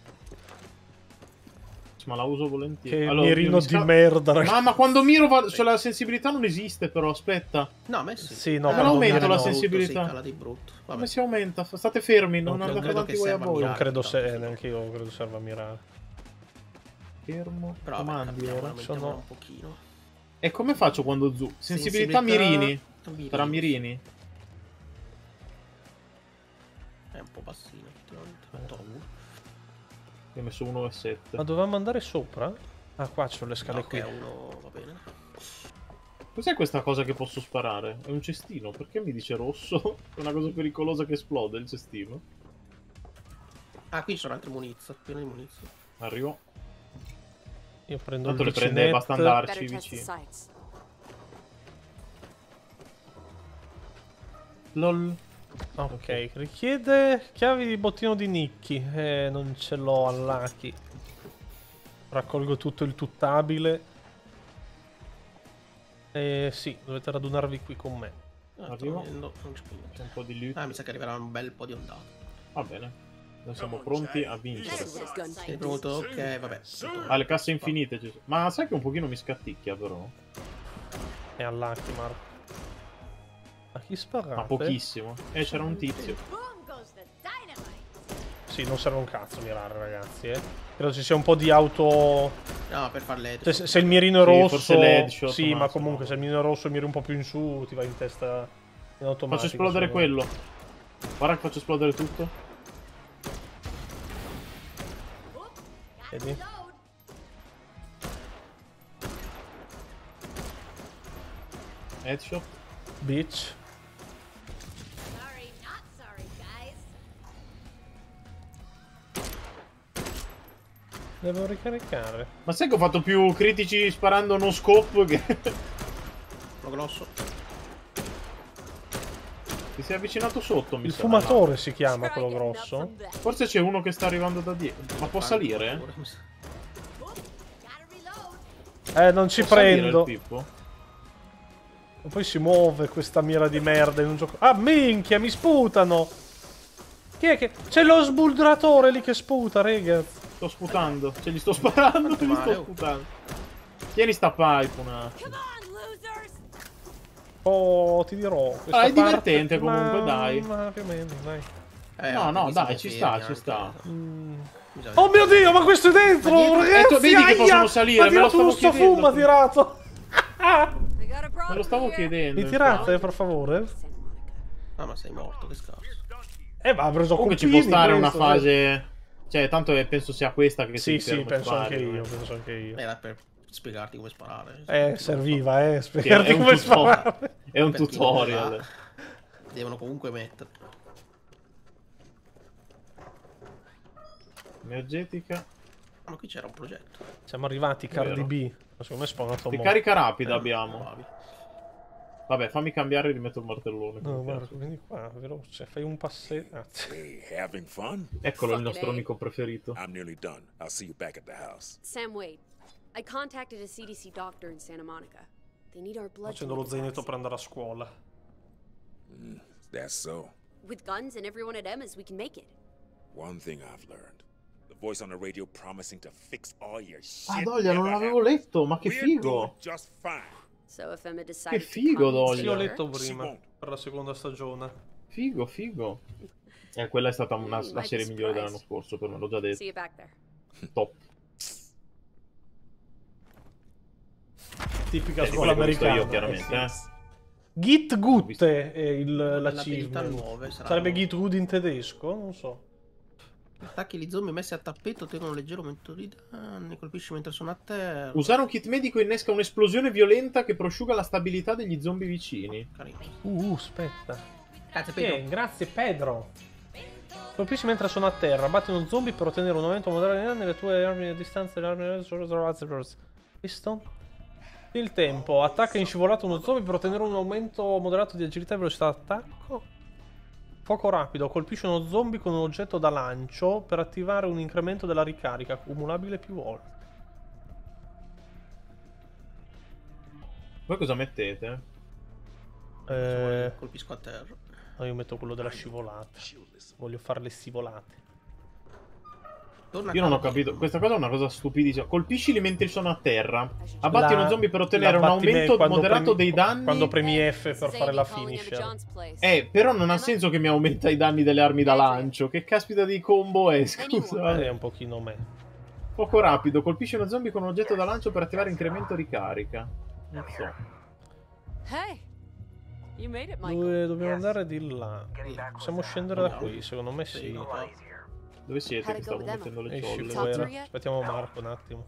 Ma la uso volentieri. Che Allora, mirino mi di sca- merda, ragazzi. Ma, ma quando miro va... cioè, la sensibilità non esiste, però, aspetta. No, a me sì. Sì, no, Eh, ma quando aumento cala la di brutto, sensibilità. Sì, cala di brutto. Vabbè. Come si aumenta? State fermi, non Non andate credo avanti che voi a serva a voi. Non mirare. credo se neanche io credo serva a mirare. Fermo. Però vabbè, Comandi capiamo, ora. aumentiamola Sono- un pochino. E come faccio quando zoom? Sensibilità, mirini. Tra mirini. È un po' bassino, effettivamente. Metto Io ho messo uno e sette. Ma dovevamo andare sopra? Ah, qua c'ho le scale Ok, qui. uno va bene. Cos'è questa cosa che posso sparare? È un cestino. Perché mi dice rosso? È una cosa pericolosa che esplode il cestino. Ah, qui ci sono altre munizioni, pieno di munizioni. Arrivo. Io prendo Tanto il le prende, basta vicinetto. andarci Better test the vicino. sights. LOL. Ok, richiede chiavi di bottino di Nicky. Eh, non ce l'ho all'Aki. Raccolgo tutto il tuttabile. E sì, dovete radunarvi qui con me. Ah, Arrivo. no, non ci credo. C'è un po' di loot. Ah, mi sa che arriverà un bel po' di ondate. Va bene. Noi siamo pronti a vincere. Sei pronto? Ok, vabbè. Ah, le casse infinite ci sono. Ma sai che un pochino mi scatticchia però? E all'Aki, Marco. A chi sparate? Ma pochissimo. Eh, c'era un tizio. Sì, non serve un cazzo mirare, ragazzi, eh. Credo ci sia un po' di auto... No, per farle... Se, se il mirino è Sì, rosso... forse l'headshot, sì, ma ma se comunque no. se il mirino è rosso e miri un po' più in su, ti va in testa in automatico. Faccio esplodere secondo me. quello. Guarda che faccio esplodere tutto. Vedi? Headshot. Bitch. Sorry, not sorry, guys. Devo ricaricare. Ma sai che ho fatto più critici sparando no scope che... Lo grosso. Ti sei avvicinato sotto, mi Il sa. fumatore si chiama quello grosso. Forse c'è uno che sta arrivando da dietro. Ma può salire? Eh, non ci Può salire prendo. il Pippo? E poi si muove questa mira di merda in un gioco. Ah, minchia, mi sputano! Chi è che... C'è lo sbulduratore lì che sputa, rega. Sto sputando. Cioè, gli sto sparando e gli male, sto oh. sputando. Tieni sta pipe un attimo. Oh, ti dirò. Questa Ah, è parte- divertente comunque, ma- dai. Ma più o meno, dai. Eh, No, ho no, visto dai, che ci fermi sta, ci anche. sta. Mm. Bisogna- Oh mio Dio, ma questo è dentro, Ma dietro- ragazzi! Eh, tu vedi che aia! possono salire, Ma me lo tirato uno stavo sto fumo, ha chiedendo. tirato! I got a Me problem lo stavo here. chiedendo. Mi tirate, infatti. per favore? Ah, ma sei morto, che scarso. Eh, ma ha preso Comunque ci colpini può stare una questo, sì. fase... Cioè, tanto eh, penso sia questa che Sì, si sì, ferma e penso anche spari, io, no? penso anche io. Era per spiegarti come sparare. Eh, serviva, eh, Che spiegarti è un come tutorial. sparare. È un Per chi non tutorial. lo sa, devono comunque mettere. Energetica. Ma qui c'era un progetto. Siamo arrivati, Cardi Vero. B. Ma secondo me è spawnato mo. Ricarica rapida Eh, abbiamo. bravi. Vabbè, fammi cambiare e rimetto il martellone. No, come guarda, piace. vieni qua, veloce, fai un passetto. Grazie. Hey, having fun? Eccolo il Fucking nostro A. amico preferito. I'm nearly done. I'll see you back at the house. Sam Wade. I contacted a C D C doctor in Santa Monica. They need our blood. Facendo lo zainetto per andare a scuola. That's so. With guns and everyone at Emma's, we can make it. One thing I've learned. The voice on the radio promising to fix all your shit. Ah, Doglia, non never l'avevo happened. letto, ma che We're figo! doing just fine. So if Emma decides figo, to come Doglia. Sì, ho here- letto prima, per la seconda stagione. Figo, figo. Eh, quella è stata una, la Might serie be migliore dell'anno surprised. scorso, per me, l'ho già detto. See you back there. Top. Tipica Eh, scuola quello che ho visto americana. io, chiaramente, eh, eh. sì. Git Gut è il, Le abilità l'achievement. nuove saranno- Sarebbe Git Good in tedesco? Non so. Attacchi gli zombie messi a tappeto ottengono un leggero aumento di danni. Colpisci mentre sono a terra. Usare un kit medico innesca un'esplosione violenta che prosciuga la stabilità degli zombie vicini. Carino. Uh, aspetta. Grazie, Eh, Pedro. grazie Pedro. Colpisci mentre sono a terra, batti uno zombie per ottenere un aumento moderno di danni nelle tue armi a distanza delle armi. Piston. Il tempo, attacca in scivolata uno zombie per ottenere un aumento moderato di agilità e velocità d'attacco. Fuoco rapido, colpisce uno zombie con un oggetto da lancio per attivare un incremento della ricarica, accumulabile più volte. Voi cosa mettete? Eh, Colpisco a terra. no, io metto quello della scivolata. Voglio fare le scivolate. Torna a Io non ho casa. capito. Questa cosa è una cosa stupidissima. Colpiscili mentre sono a terra. Abbatti La- uno zombie per ottenere un l'abbattimento aumento quando moderato premi- dei danni. Quando premi F This per is fare Amy la calling Emma finisher. John's place. Eh, però non ha senso che mi aumenta i danni delle armi da lancio. Che caspita di combo è? Scusa. Eh, è un pochino me. Fuoco rapido. Colpisce uno zombie con un oggetto da lancio per attivare incremento ricarica. Non so. Hey, you made it, Michael. Dove dobbiamo andare di là? Possiamo scendere da qui? Secondo me sì. Dove siete? Che stavo mettendo le Esci ciolle. fuori. Talk to her yet? Aspettiamo Marco un attimo.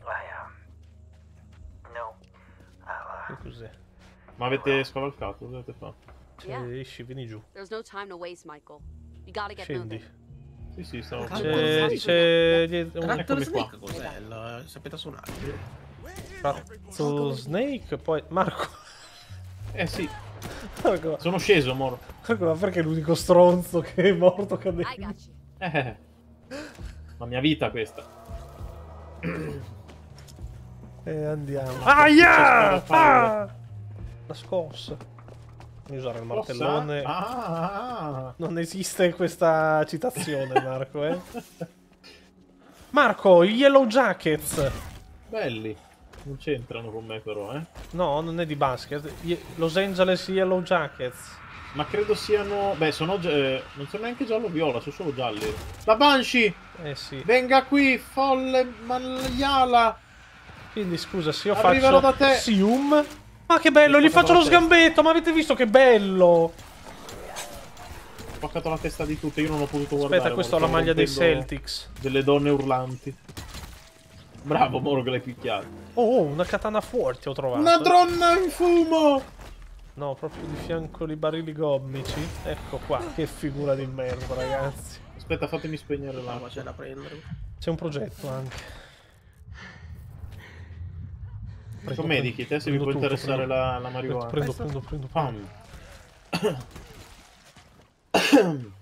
Che cos'è? Ma avete scavalcato? Cosa avete fatto? Cioè, esci, vieni giù. There's no time to waste, Michael. We gotta get Scendi. moving. Sì, sì, stavo C'è... c'è... dietro- un Raptor Eccomi qua. Snake cos'è? Il- Sapete suonare? Razzo Snake, poi... Marco. Eh sì, Marco, sono sceso, moro. Marco, ma perché è l'unico stronzo che è morto I cadendo? got you. Eh. La mia vita questa. E andiamo. Ma Aia! che Ah! La scossa. Devi usare il Cosa? martellone. Ah! Non esiste questa citazione, Marco, eh? Marco, i Yellow Jackets. Belli. Non c'entrano con me però, eh. No, non è di basket. Ye- Los Angeles Yellow Jackets. Ma credo siano... Beh, sono... gi- eh, non sono neanche giallo-viola, sono solo gialli. La Banshee! Eh sì. Venga qui, folle maiala! Quindi scusa, se io Arriverò faccio da te. Sium. Ma che bello, Mi gli spaccato faccio lo la testa. sgambetto, ma avete visto che bello? Ho spaccato la testa di tutte, io non ho potuto guardare. Aspetta, questa ho la stavo maglia dei rompendo Celtics. Delle donne urlanti. Bravo, Moro che l'hai picchiato. Oh, oh, una katana forte ho trovato. Una donna in fumo! No, proprio di fianco i barili gommici. Ecco qua, che figura di merda, ragazzi. Aspetta, fatemi spegnere No, ma l'acqua. c'è da prendere. C'è un progetto anche. Sono medici, te se vi prendo può tutto, interessare prendo- la, la marijuana. Prendo, prendo, prendo, prendo. Pam.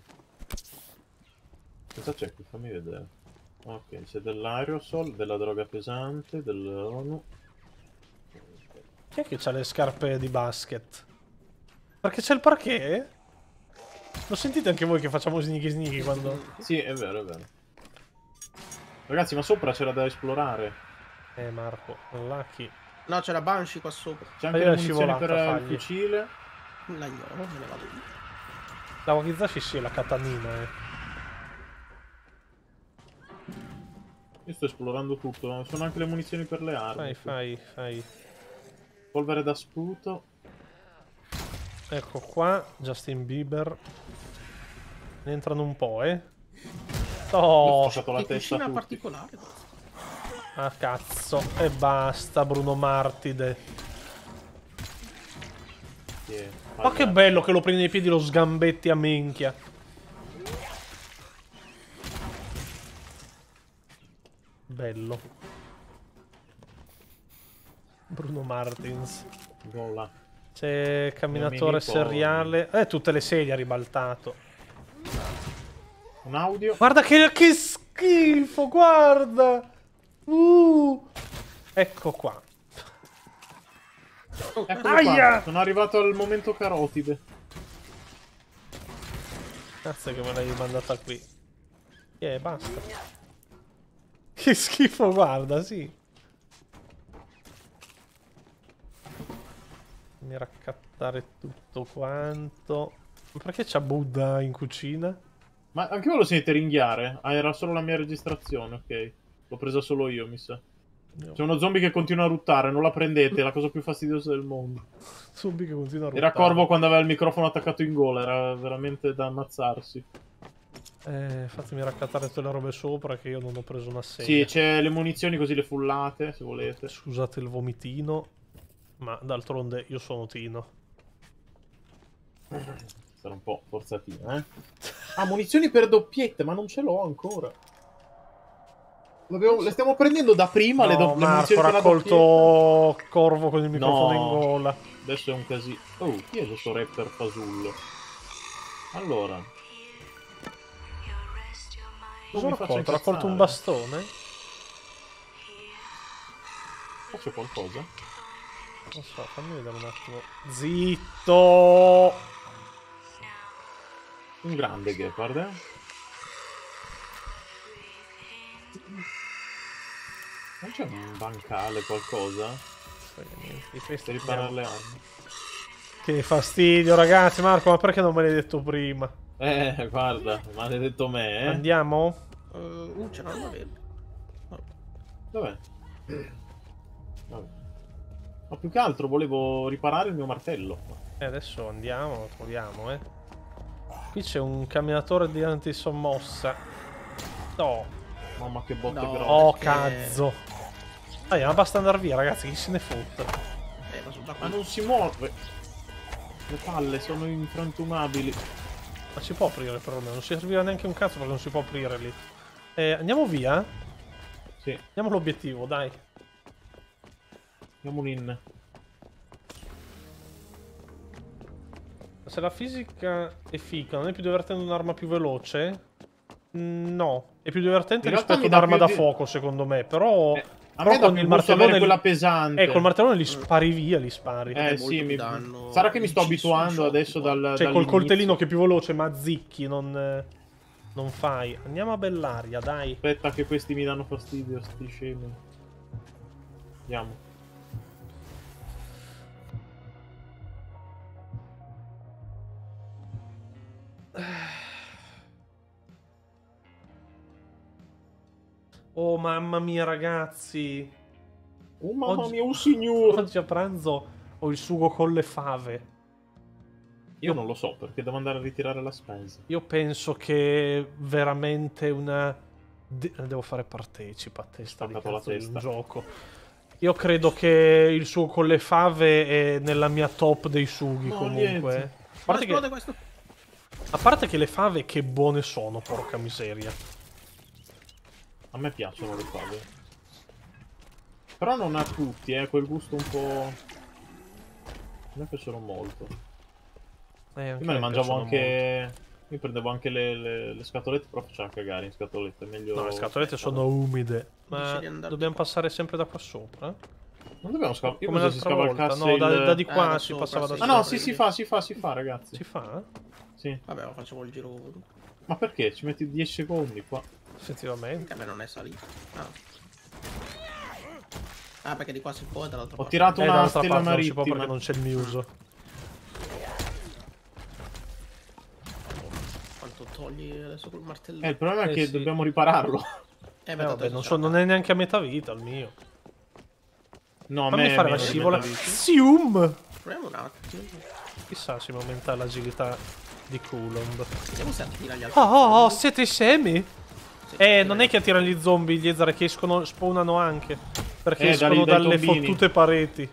Cosa c'è qui? Fammi vedere. Ok, c'è dell'aerosol, della droga pesante, dell'ONU. Chi è che ha le scarpe di basket? Perché c'è il parquet? Lo sentite anche voi che facciamo sneaky sneaky quando... Sì, è vero, è vero. Ragazzi, ma sopra c'era da esplorare. Eh, Marco, Lucky. No, c'è la Banshee qua sopra. C'è anche Fagli le la munizioni scivolata, per il fagli. fucile. La ignoro, me ne vado via. La Wakizashi sì, è la katanina, eh. Io sto esplorando tutto. Sono anche le munizioni per le armi. Fai, fai, fai. Polvere da sputo. Ecco qua, Justin Bieber. Ne entrano un po', eh. Ho Oh, fasciato la Che testa a cucina tutti. particolare. ah cazzo. E basta, Bruno Martide. Sì, è Ma che sbagliato. bello che lo prendi nei piedi lo sgambetti a minchia. Bello. Bruno Martins. Gola. C'è camminatore mini porno. seriale. Eh, tutte le sedie ha ribaltato. Un audio. Guarda che, che schifo, guarda. Uh. Ecco qua. Eccolo Aia! qua. Sono arrivato al momento carotide. Cazzo che me l'hai mandata qui. Eh, basta. Che schifo, guarda, sì. Mi raccattare tutto quanto. Ma perché c'ha Buddha in cucina? Ma anche voi lo sentite ringhiare? Ah, era solo la mia registrazione, ok. L'ho presa solo io, mi sa. No. C'è uno zombie che continua a ruttare, non la prendete, è la cosa più fastidiosa del mondo. Zombie che continua a Era ruttare. Corvo quando aveva il microfono attaccato in gola, era veramente da ammazzarsi. Eh, fatemi raccattare tutte le robe sopra che io non ho preso una sedia. Sì, c'è le munizioni così le fullate, se volete. Scusate il vomitino, ma d'altronde io sono Tino. Sarà un po' forzatina, eh. Ah, munizioni per doppiette, ma non ce l'ho ancora. L'avevo- le stiamo prendendo da prima, le, do- No, le Marco, munizioni ho per la raccolto Corvo con il microfono No. in gola. doppietta. Adesso è un casino. Oh, chi è questo rapper fasullo? Allora. Cosa ho mi faccio raccolto? Ho raccolto un incazzare. bastone? Faccio qualcosa? Non so, fammi vedere un attimo. Zitto! Un grande Gepard, eh? Non c'è un bancale, qualcosa? Di questi Per riparare le armi. Che fastidio, ragazzi. Marco, ma perché non me l'hai detto prima? Eh, guarda, maledetto me, eh? Andiamo? Uh, uh c'è una verde. Dov'è? Vabbè. Ma più che altro volevo riparare il mio martello. E adesso andiamo, lo troviamo, eh. Qui c'è un camminatore di antisommossa. No. Mamma che botte No. grosse. Oh, perché- cazzo. Dai, ma basta andare via, ragazzi, chi se ne fotte. Eh, ma sono da Ma qua. non si muove. Le palle sono infrantumabili. Ma si può aprire perlomeno, non si serviva neanche un cazzo perché non si può aprire lì. Eh, andiamo via? Sì, Andiamo all'obiettivo, dai. andiamo in. Se la fisica è fica, non è più divertente un'arma più veloce? Mm, No, è più divertente In realtà rispetto mi ad dà un'arma più da di- fuoco, secondo me, però... Eh, A me dà più gusto avere quella li... pesante. Eh, col martellone li spari via, li spari. Eh sì, mi... sarà che mi sto abituando adesso dal Cioè col coltellino che è più veloce, ma zicchi, non... non fai. Andiamo a Bellaria, dai. Aspetta che questi mi danno fastidio, sti scemi. Andiamo. Oh mamma mia ragazzi. Oh mamma oggi, mia, un signore. Oggi a pranzo ho il sugo con le fave. Io non lo so perché devo andare a ritirare la spesa. Io penso che veramente una... De devo fare partecipa a testa di cazzo la testa. di un gioco. Io credo che il sugo con le fave è nella mia top dei sughi no, comunque. A parte, che... a parte che le fave che buone sono, porca miseria. A me piacciono le fave. Però non a tutti, eh, quel gusto un po'... A me piacciono molto. Eh, Io me le mangiavo anche... Molto. Io prendevo anche le, le, le scatolette, però facciamo cagare in scatolette, meglio... No, le scatolette sono umide. Ma dobbiamo passare sempre da qua sopra? Non dobbiamo scavalcare. Come l'altra volta, no, da, da di qua ah, si sopra, passava da Ah sopra. no, sì, si fa, si fa, si fa, ragazzi. Si fa? Sì. Vabbè, lo facciamo il giro. Ma perché? Ci metti dieci secondi qua. Effettivamente. A me non è salito. Ah. ah, perché di qua si può e dall'altra Ho parte. tirato eh, una dall'altra stella parte non marittima. si può perché non c'è il muso. Quanto togli adesso col martello? Eh, il problema è eh, che sì. dobbiamo ripararlo. Eh, Eh, vabbè, non, so, non è neanche a metà vita il mio. No, a Fammi me fare è la meno di scivola. metà vita. Sium! Proviamo un attimo. Chissà se mi aumenta l'agilità di Coulomb. Vediamo se attira gli altri. Oh, oh, oh, siete scemi? Sì, Eh, sì, non è che attirano gli zombie, gli Ezra, che escono, spawnano anche. Perché Eh, escono dai- dai dalle tombini. fottute pareti.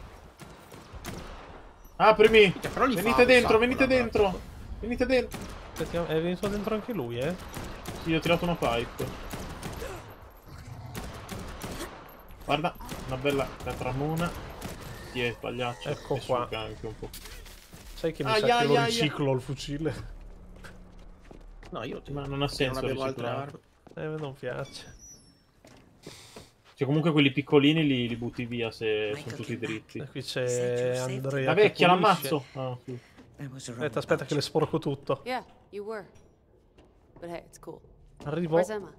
Aprimi! però li fa Venite un dentro, sacco, venite la dentro! Venite dentro! Aspettiamo, è venuto dentro anche lui, eh? Sì, ho tirato una pipe. Guarda, una bella catramona. Sì, è sbagliato. Ecco e qua. suga anche un po'. Sai che mi Ai, sa che ai, lo ai, riciclo il fucile? No, io Ma non ha che senso non avevo altre riciclare. armi. Eh, a me non piace. Cioè, comunque quelli piccolini li, li butti via se sono tutti dritti. E qui c'è Andrea. La che vecchia, pulisce. l'ammazzo! Ah, sì. Aspetta, aspetta che le sporco tutto. Yeah, you were. But hey, it's cool. Arrivo. Where's Emma?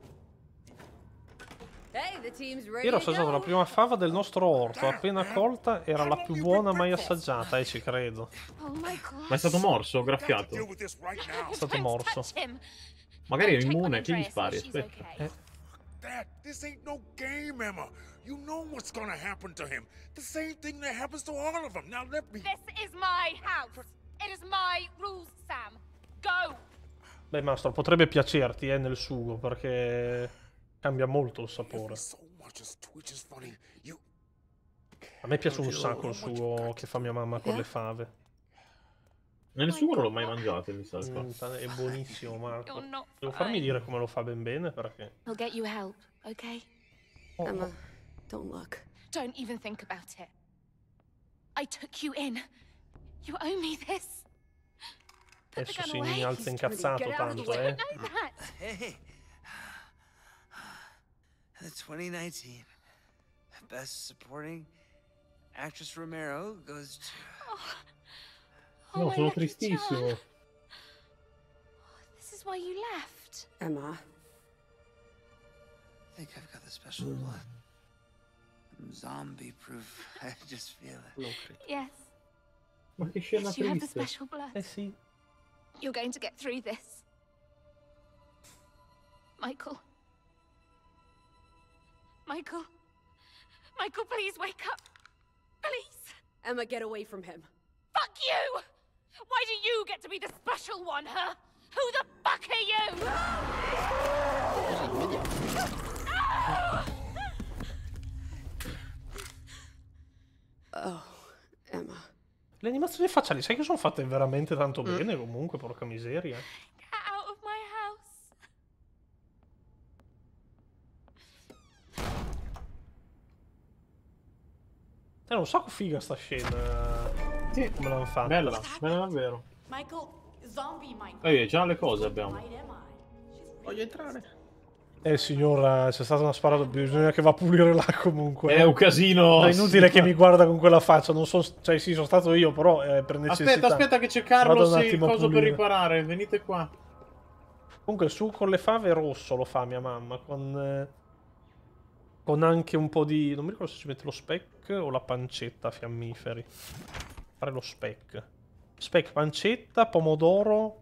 Hey, the team's ready Io ho to assaggiato go. la prima fava del nostro orto, appena colta era la più buona mai assaggiata, e eh, ci credo. Oh my God. Ma è stato morso, graffiato. È stato morso. Magari è immune, che gli spari? Aspetta. Eh. Dad, this ain't no game, Emma. You know what's gonna happen to him. The same thing that happens to all of them. Now let me... This is my house. It is my rules, Sam. Go. Beh, Mastro, potrebbe piacerti, eh, nel sugo, perché cambia molto il sapore. So much as Twitch is funny. You... A me piace un sacco il sugo che fa mia mamma con le fave. Nel sugo non l'ho mai mangiato, mi sa. Mm, è buonissimo, Marco. You're not Devo farmi fine. dire come lo fa ben bene, perché... I'll get you help, okay? Emma, don't look. Don't even think about it. I took you in. You owe me this. Put the Adesso gun si away. alza incazzato Get out of the tanto, way. eh. Know that. Hey, the twenty nineteen Best Supporting Actress Romero goes to... Oh, No, my sono lucky tristissimo. charm. This is why you left. Emma. I think I've got the special blood. I'm zombie-proof. I just feel it. Yes. Ma che scena Yes, you have the triste. special blood. Eh sì. You're going to get through this. Michael. Michael. Michael, please wake up. Please. Emma, get away from him. Fuck you! Why do you get to be the special one, huh? Who the fuck are you? Oh, Emma. Le animazioni facciali, sai che sono fatte veramente tanto bene comunque, porca miseria. Get out of my house. È un sacco figa sta scena. Sì, come l'hanno fatta. Bella, bella davvero. Michael, zombie Michael. Ehi, già le cose abbiamo. Voglio entrare. Eh signora, c'è stata una sparata, bisogna che va a pulire là comunque. È un casino. È inutile sì. che mi guarda con quella faccia, non so, cioè sì, sono stato io, però eh, per necessità. Aspetta, aspetta che c'è Carlos e il coso per riparare, venite qua. Comunque il succo con le fave rosso lo fa mia mamma, con, eh, con anche un po' di... non mi ricordo se ci mette lo speck o la pancetta a fiammiferi. Fare lo speck. Speck, pancetta, pomodoro...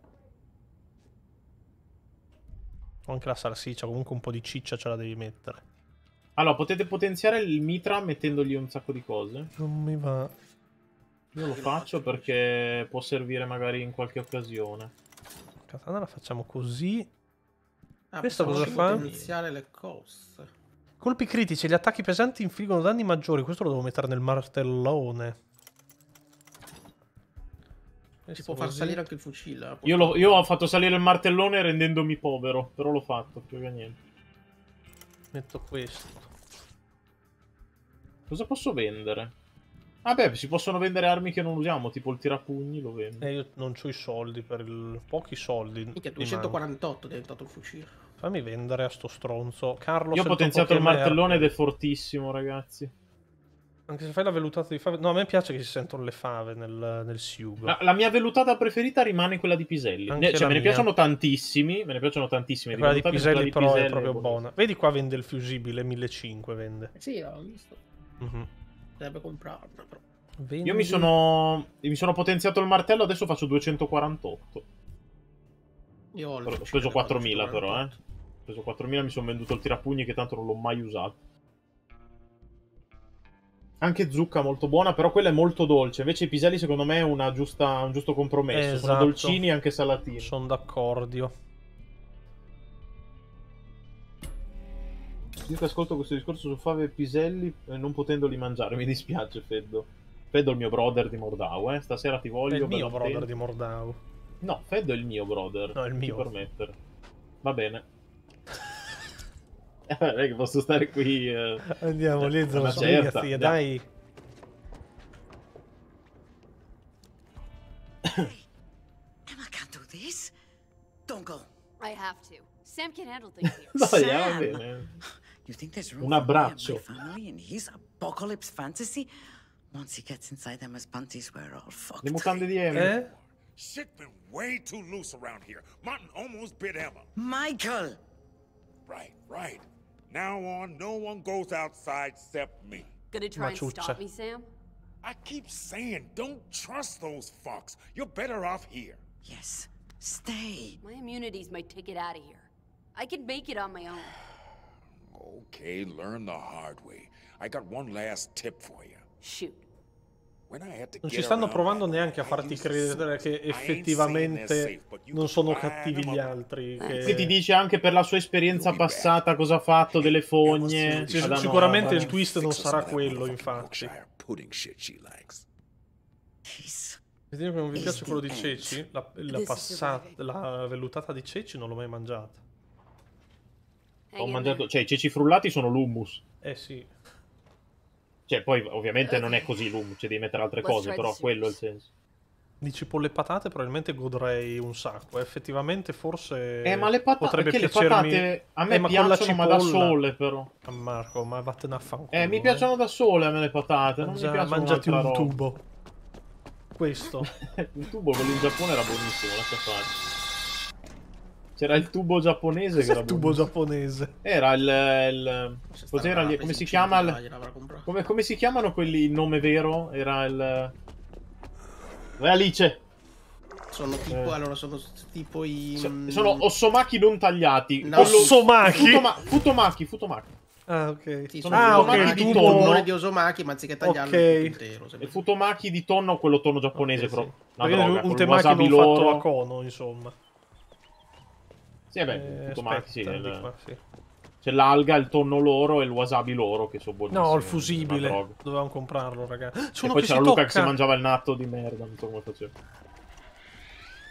anche la salsiccia, comunque un po' di ciccia ce la devi mettere. Allora, potete potenziare il mitra mettendogli un sacco di cose. Non mi va. Io lo faccio perché può servire magari in qualche occasione. Katana la facciamo così. Ah, questo cosa fa? Iniziare le cose. Colpi critici, gli attacchi pesanti infliggono danni maggiori. Questo lo devo mettere nel martellone. Si può far salire anche il fucile. Io, lo, io ho fatto salire il martellone rendendomi povero, però l'ho fatto, più che niente. Metto questo. Cosa posso vendere? Ah beh, si possono vendere armi che non usiamo, tipo il tirapugni, lo vendo. Eh, io non ho i soldi per il... pochi soldi. Minchia, duecentoquarantotto è diventato il fucile. Fammi vendere a sto stronzo. Carlos, io ho potenziato il martellone ed è fortissimo, ragazzi. Anche se fai la vellutata di fave... no, a me piace che si sentono le fave nel, nel siugo. La, la mia vellutata preferita rimane quella di piselli. Ne, cioè, me ne piacciono tantissimi, me ne piacciono tantissimi. Quella di piselli di però piselli è proprio buona. Vedi qua vende il fusibile, millecinquecento vende. Sì, l'ho visto. Mm-hmm. Deve comprarlo, però. Vendi... Io mi sono... mi sono potenziato il martello, adesso faccio duecentoquarantotto. Io ho, però, ho speso quattromila però, eh. Ho speso quattromila, mi sono venduto il tirapugni che tanto non l'ho mai usato. Anche zucca molto buona, però quella è molto dolce. Invece i piselli secondo me è una giusta, un giusto compromesso. Esatto. Sono dolcini e anche salatini. Sono d'accordo. Io che ascolto questo discorso su fave e piselli eh, non potendoli mangiare, mi dispiace Feddo. Feddo è il mio brother di Mordau, eh. Stasera ti voglio. È il mio brother tempo. di Mordau. No, Feddo è il mio brother. No, è il mio. Ti permettere. Va bene. Eh, non è che posso stare qui. Eh, Andiamo lì, una certa, certa. dai. Emma can't do this. Don't go. I have to. Sam can handle things here. Dai, va bene. You think there's room Un for me and my abbraccio. family in his apocalypse fantasy? Once he gets inside them as panties, we're all fucked. Le mutande di Emma. Eh? Shit been way too loose around here. Martin almost bit Emma. Michael! Right, right. Now on, no one goes outside except me. Gonna try and Maciuccia. stop me, Sam? I keep saying, don't trust those fucks. You're better off here. Yes. Stay. My immunity's my ticket out of here. I can make it on my own. Okay, learn the hard way. I got one last tip for you. Shoot. When I had to Non get ci stanno around provando that, neanche a I farti used to credere sleep. che I ain't saying they're effettivamente safe, but you non can sono line cattivi them gli up. altri. Che Che... ti dice anche per la sua esperienza passata cosa ha fatto, delle fogne. Sì, ad sicuramente Anova. il twist non Fix us sarà some of that quello, motherfucking infatti. Yorkshire pudding shit she likes. He's... Vediamo che non vi piace Is quello the di end. ceci. La, la, This is passata, surviving. la vellutata di ceci non l'ho mai mangiata. Hang Ho in mangiato, there. cioè i ceci frullati sono l'hummus. Eh sì. Cioè poi ovviamente non è così l'hummus, cioè devi mettere altre Let's cose, try però the quello è il series. senso. Di cipolle e patate probabilmente godrei un sacco. Effettivamente forse Eh ma le patate, potrebbe perché le piacermi... patate a me Eh, ma con la piacciono ma da cipolla- sole però. Ah, Marco, ma vattene a fanculo. Eh mi piacciono da sole a me le patate, non Mangia- mi piacciono mangiati un'altra un roba. tubo. Questo. Il tubo quello in Giappone era buonissimo, lascia fare. C'era il tubo giapponese che Cos'è era il tubo buonissimo. giapponese? Era il... il... Cos'era lì? Come si chiama? il- Come, come si chiamano quelli, il nome vero? Era il... Vai Alice! Sono tipo, Eh. allora sono tipo i... So- mm, sono ossomaki non tagliati. No. Quello- Ossomaki? Futoma- futomaki, futomaki. Ah, ok. Sì, sono ah, i ok, futomaki il di tubo... tonno. tonno di Osomaki, ma anziché tagliarlo Ok. intero. E sempre. futomaki di tonno, quello tonno giapponese, Ok, sì. però. Una Perché droga, un col temaki wasabi non fatto loro. a cono, insomma. Sì, vabbè, Eh, futomaki, sì, aspetta, il- di qua, sì. C'è l'alga, il tonno loro e il wasabi loro, che sono buonissimi. No, il una fusibile. droga. Dovevamo comprarlo, ragazzi. C'è E uno poi che c'era si Luca tocca. che si mangiava il natto di merda, non so come faceva.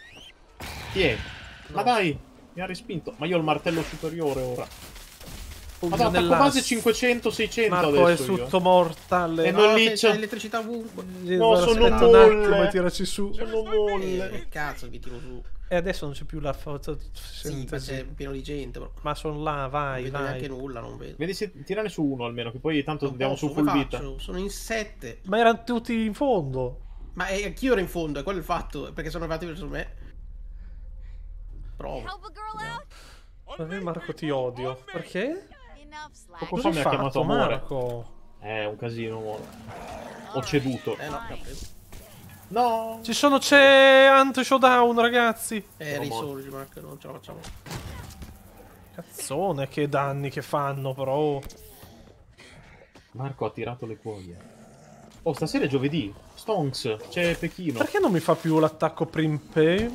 Chi è? Ma dai, mi ha respinto. Ma io ho il martello superiore ora. Madonna, attacco base cinquecento seicento Marco adesso è sotto mortal. E non lì c'è elettricità ovunque. No, sono Aspetta un attimo molle. e tiraci su. Sono molle. Che cazzo vi tiro su? E adesso non c'è più la foto. Sì, ma c'è pieno di gente. Però. Ma sono là, vai, Non vedo vai. neanche nulla, non vedo. Vedi se tirane su uno almeno, che poi tanto Non andiamo posso, su full come vita. faccio? Sono in sette. Ma erano tutti in fondo. Ma eh, anch'io ero in fondo, è quello il fatto. Perché sono arrivati verso me. Provo. Vabbè, Marco, ti odio. Perché? Poco Cosa fa mi hai ha chiamato fatto, amore. Marco? È un casino, amore. Ho ceduto. Eh no, mi ha preso. No. Ci sono, c'è Ant Showdown, ragazzi. Eh, risorgi, Marco, non ce la facciamo. Cazzone, che danni che fanno, però. Marco ha tirato le cuoie. Oh, stasera è giovedì. Stonks, c'è Pechino. Perché non mi fa più l'attacco Primpe?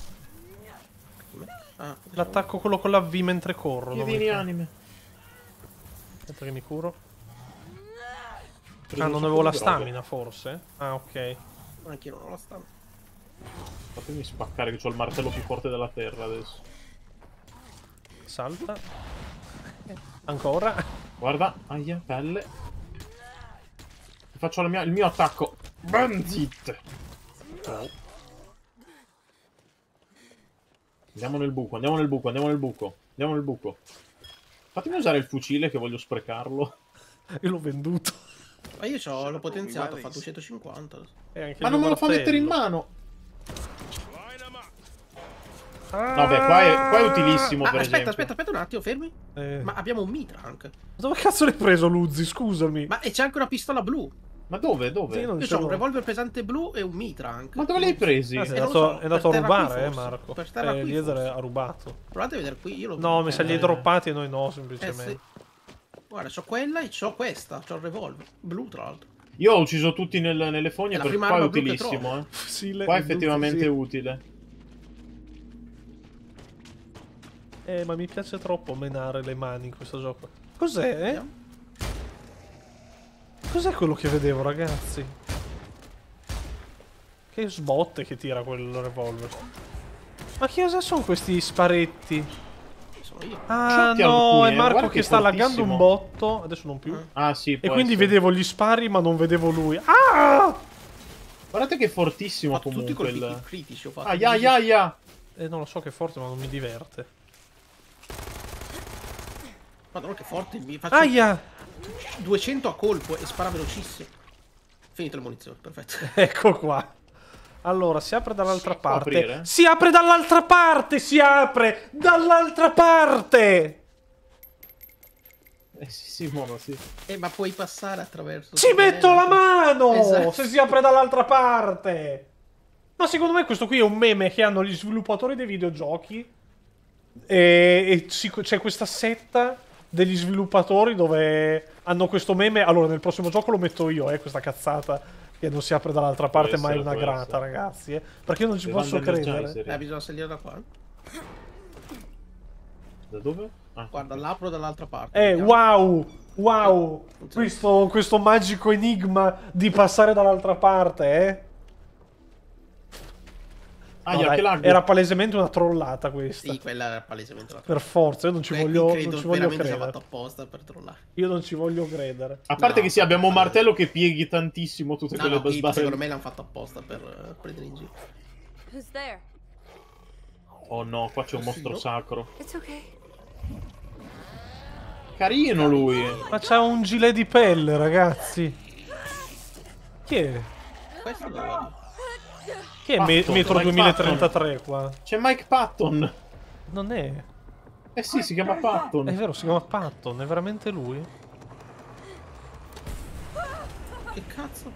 Ah, L'attacco quello con la V mentre corro. non mi Piedini fa. anime. Aspetta che mi curo. Preso Ah, un non sacco avevo la di droga. stamina, forse? Ah, ok. anche io non ho la stamina. Fatemi spaccare che ho il martello più forte della terra adesso. Salta. Ancora. Guarda, aia, pelle. Faccio la mia, il mio attacco. Bandit. Andiamo nel buco, andiamo nel buco, andiamo nel buco. Andiamo nel buco. Fatemi usare il fucile che voglio sprecarlo. Io l'ho venduto. Ma io l'ho potenziato, ho fatto duecentocinquanta. E anche Ma il non me mio lo fa mettere in martello. mano. Vabbè, qua è, qua è utilissimo, Ah, per aspetta, esempio. aspetta, aspetta un attimo, fermi. Eh. Ma abbiamo un mitra anche. Dove cazzo l'hai preso, Luzzi? Scusami. Ma e c'è anche una pistola blu. Ma dove? Dove? Sì, non Io ce ho un l'ho. revolver pesante blu e un mitra anche. Ma dove li hai presi? Ah, sei Eh, non andato, lo so, è andato a per terra rubare, qui eh, forse. Marco. Per terra Eh, qui Eliezer forse. ha rubato. Provate a vedere qui. Io lo... No, mi sa li hai Eh, droppati e noi no, eh, semplicemente. sì. Guarda, c'ho quella e c'ho questa. C'ho il revolver. Blu, tra l'altro. Io ho ucciso tutti nel- nelle fogne È la per prima qua è arma blu che utilissimo, eh. Fucile Qua è e effettivamente Luzzi, sì. utile. Eh, ma mi piace troppo menare le mani in questo gioco. Cos'è? Eh? Cos'è quello che vedevo, ragazzi? Che sbotte che tira quel revolver. Ma che cosa sono questi sparetti? Sono io. Ah Tutti no, alcuni, è eh, Marco guarda che che sta è laggando un fortissimo. botto. Adesso non più. Ah, sì, E può quindi essere. vedevo gli spari ma non vedevo lui. Ah! Guardate che è fortissimo Ho fatto tutti i comunque colpi il... critici. Ho fatto. Aia, aia, aia. Eh, non lo so che è forte ma non mi diverte. Madonna, che forte. Mi faccio Aia! duecento a colpo e spara velocissimo. Finito le munizioni, perfetto. Ecco qua. Allora, si apre dall'altra può parte. aprire? Si apre dall'altra parte! Si apre dall'altra parte! Eh sì, sì, mono, sì. Eh, ma puoi passare attraverso. Ci metto la mano! Esatto. Se si apre dall'altra parte! Ma secondo me questo qui è un meme che hanno gli sviluppatori dei videogiochi. E, e ci- c'è questa setta degli sviluppatori dove hanno questo meme. Allora, nel prossimo gioco lo metto io, eh, questa cazzata. Che non si apre dall'altra parte, ma è essere, una può grata, essere. ragazzi. Eh. Perché io non ci Le posso Van credere. Energizer. Eh, bisogna salire da qua. Da dove? Ah. Guarda, l'apro dall'altra parte. Eh, vediamo. wow! Wow! Questo, questo magico enigma di passare dall'altra parte, eh? Ah, No, yeah, dai, che lag. era palesemente una trollata questa. Sì, quella era palesemente la Per forza, io non ci Eh, voglio, credo non ci voglio veramente sia credere. fatto apposta per trollare. Io non ci voglio credere. A parte No, che sì, abbiamo un martello che pieghi tantissimo tutte No, quelle no, qui sbarre. secondo me l'hanno fatto apposta per eh, prendere in giro. Who's there? Oh no, qua c'è un mostro no. sacro. It's okay. Carino lui. Ma c'ha un gilet di pelle, ragazzi. Chi è? Questo lo vado. Chi è me- Patton, Metro Mike duemilatrentatré qua? C'è Mike Patton. Non è. Eh sì, si chiama È Patton. vero, si chiama Patton, è veramente lui? Che cazzo?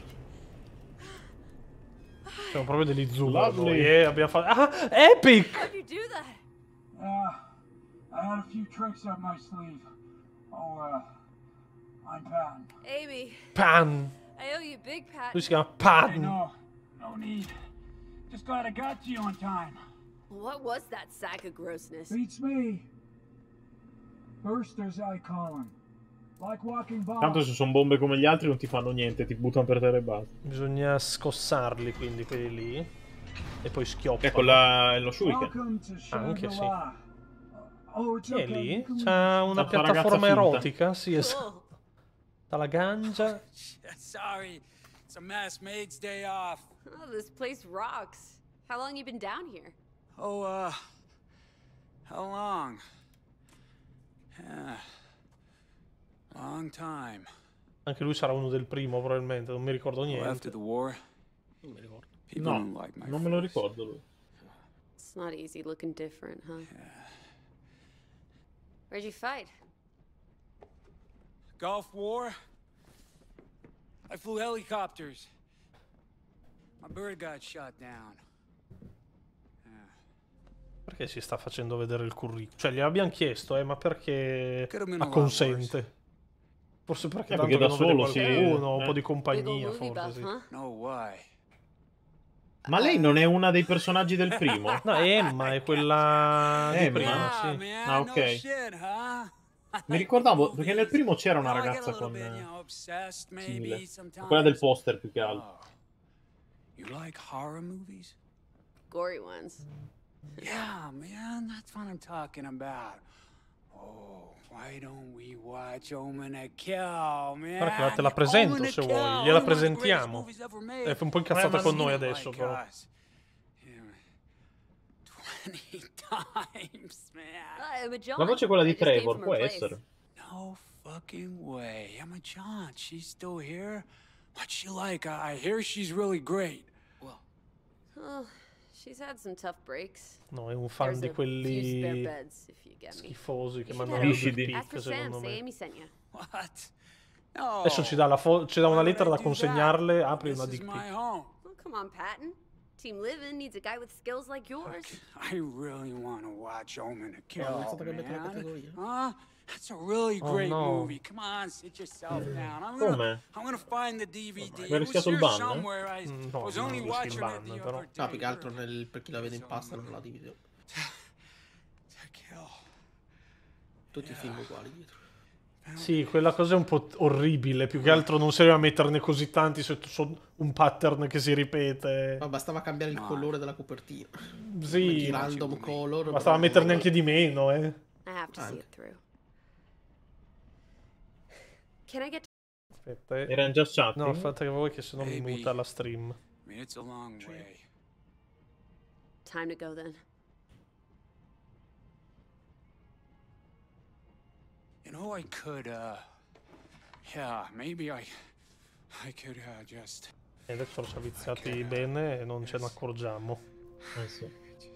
Siamo proprio degli zoomer Lovely. noi, eh, abbiamo fatto... Ah, Epic! How'd you do that? Uh, I had a few tricks up my sleeve. Oh, uh, I'm Pan. Amy, Pan! I owe you big pat. Lui si chiama Hey, Pan! no, no need. Just glad I got to you on time. What was that sack of grossness? Beats me. First there's I Colin. Like walking by. Tanto se sono bombe come gli altri non ti fanno niente, ti buttano per terra e basta. Bisogna scossarli, quindi, quelli lì. E poi schioppano. Ecco, la, lo shuriken. Welcome to Anche sì. Shangri-La. Oh, it's Chi è okay. lì? You can C'ha leave. una La tua ragazza piattaforma finta. erotica? Sì, esatto. Dalla gangia. Sorry, it's a mass maid's day off. Oh, this place rocks. How long you been down here? Oh, uh, how long? Yeah, long time. Anche lui sarà uno del primo, probabilmente. Non mi ricordo Oh, niente. after the war, Non mi ricordo. people No, didn't like my non me lo face. ricordo lui. It's not easy looking different, huh? Where'd you fight? Gulf War. I flew helicopters. My bird got shot down. Perché si sta facendo vedere il curriculum? Cioè, gli abbiamo chiesto, eh, ma perché Could have been a lot acconsente? Forse perché Eh, tanto perché da che non vede solo, sì, qualcuno, un eh. po' di Big old compagnia, movie forse, buff, sì. huh? No, why? Ma lei non è una dei personaggi del primo? No, Emma è quella di Emma? prima, Ah, sì. man, Ah, no ok. shit, huh? Mi ricordavo, perché nel primo c'era una No, I get a ragazza little con... bit, you eh, know, obsessed, simile. maybe, sometimes. Quella del poster più che altro. Oh. You like horror movies? Gory ones. Yeah, man, that's what I'm talking about. Oh, why don't we watch Omen a Kill, man? Guarda che te la presento Omen a se Kill, vuoi, gliela one of the greatest presentiamo. movies ever made. È un po' incazzata I haven't con seen noi it adesso, like però. us. Yeah, twenty times, man. Uh, Emma John. La voce è quella di I just came Trevor, from può her place. essere. No fucking way. Emma John, she's still here? What's she like? I, I hear she's really great. Well, Oh, she's had some tough breaks. No, è un fan There's di a few spare quelli beds, if you get me. schifosi che You should mandano head il Viscidi. dick Ask for pic, Sam, secondo say me. Amy sent you. what? No. Adesso ci dà, la fo- ci dà una Why would lettera I da do consegnarle, that? apri This una is dick my pic. home. Oh, come on, Patton. Team Living needs a guy with skills like yours. I really want to watch Omen a Kill, Oh, sto cambiando la man. categoria. Huh? That's a really Oh, great no. movie. Come on, sit yourself down. I'm gonna, Come? I'm gonna find the D V D. Mi ha It was rischiato il here ban, eh? somewhere. I Mm, no, was non only rischi il watching ban, it the però. other No, day. più che altro nel, per chi la vede in pasta non la divide. To kill. Tutti i film uguali dietro. Sì, quella cosa è un po' orribile, più che altro non serve a metterne così tanti se sono un pattern che si ripete. Ma bastava cambiare il colore della copertina. Sì, Metti random color. bastava metterne anche di meno, eh. I have to see it through. Can I get Aspetta, eh. Era in just chatting? No, fate che voi che se no mi Maybe. muta la stream. I mean, it's a long way. time to go then? You know, I could, uh, yeah, maybe I, I could, uh, just. E adesso ci ha viziati bene e non ce ne accorgiamo. Eh sì.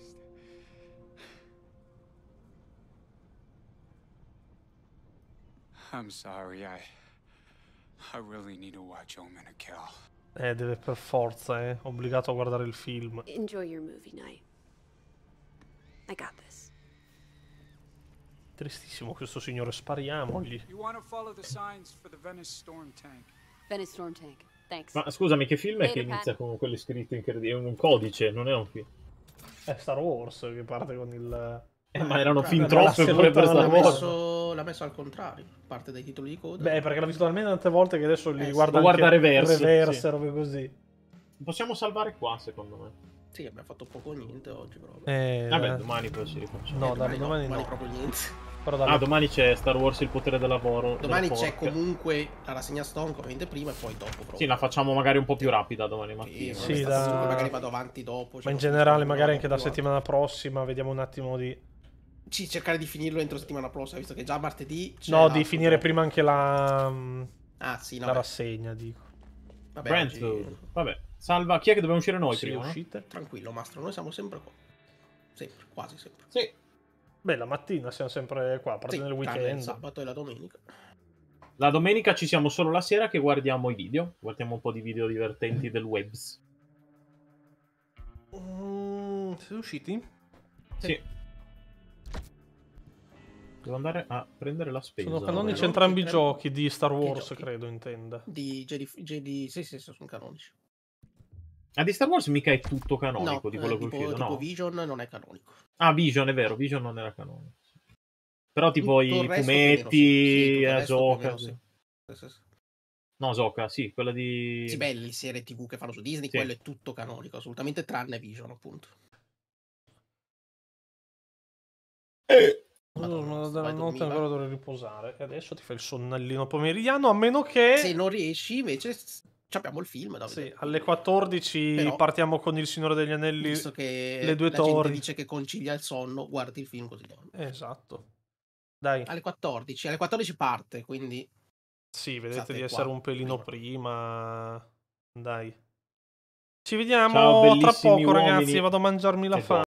I'm sorry, I, I really need to watch Omen a Kill. Eh, deve per forza, eh. Obbligato a guardare il film. Enjoy your movie night. I got this. Tristissimo questo signore, spariamogli. You want to follow the signs for the Venice Storm Tank. Venice Storm Tank. Thanks. Ma scusami, che film è che Later, inizia Pat. con quelli scritti incredibili? È un codice, non è un film. È Star Wars che parte con il... Eh, ma erano Beh, fin la troppe pure per L'ha Star Wars. messo, l'ha messo al contrario, parte dai titoli di coda. Beh, perché l'ha visto talmente tante volte che adesso li Eh, sì. guarda Lo guarda anche reverse, reverse, sì. robe così. Possiamo salvare qua, secondo me. Sì, abbiamo fatto poco o niente oggi proprio. Eh, Vabbè, domani poi ci rifacciamo. No, Eh, dai, domani domani no. proprio niente. Però dalle- Ah, domani c'è Star Wars il potere del lavoro. Domani della c'è porca. comunque la rassegna stonk, ovviamente prima e poi dopo proprio. Sì, la facciamo magari un po' più rapida domani mattina. Sì, Sì, sta- da- comunque magari vado avanti dopo. Ma cioè, in posso generale, fare magari una anche da dopo, settimana prossima, vediamo un attimo di... Sì, cercare di finirlo entro settimana prossima, visto che già martedì c'è No, di l'altro finire gioco. prima anche la... Ah, sì, no. la beh. rassegna, dico. Vabbè, Brentwood. oggi- Vabbè, salva. Chi è che dobbiamo uscire noi Sì, prima? no? uscite. Tranquillo, Mastro, noi siamo sempre qua. Sempre, quasi sempre. Sì. Beh, la mattina siamo sempre qua, a parte Sì, nel tranne il weekend. sabato e la domenica. La domenica ci siamo solo la sera che guardiamo i video. Guardiamo un po' di video divertenti del webs. Mm, siete usciti? Sì. Devo andare a prendere la spesa. Sono canonici ora. entrambi i Che giochi di Star Wars, giochi? credo, intenda. Di Jedi... Jedi... Sì, sì, sì, sono canonici. Ah, di Star Wars mica è tutto canonico No, di quello eh, che è tipo, uscito, tipo no? Vision non è canonico. Ah, Vision, è vero, Vision non era canonico. Però tipo Tutto il i resto più o meno fumetti, sì. Sì, tutto il eh, resto più o Ahsoka, meno sì. sì. Sì, sì, sì. No, Ahsoka, sì, quella di... Sì, beh, le serie tivù che fanno su Disney, Sì. quello è tutto canonico, assolutamente, tranne Vision, appunto. Madonna, della vai, notte dormiva. ancora dovrei riposare. E adesso ti fai il sonnellino pomeridiano, a meno che... Se non riesci, invece, s- abbiamo il film da Sì, vedere. alle quattordici Però- partiamo con Il Signore degli Anelli, Visto che le due la torri. gente dice che concilia il sonno, guardi il film così dormi. Esatto. Dai. Alle quattordici, alle quattordici parte, quindi... Sì, vedete State di qua essere un pelino prima. prima. Dai. Ci vediamo Ciao, tra bellissimi poco, ragazzi. uomini Vado a mangiarmi la e fame.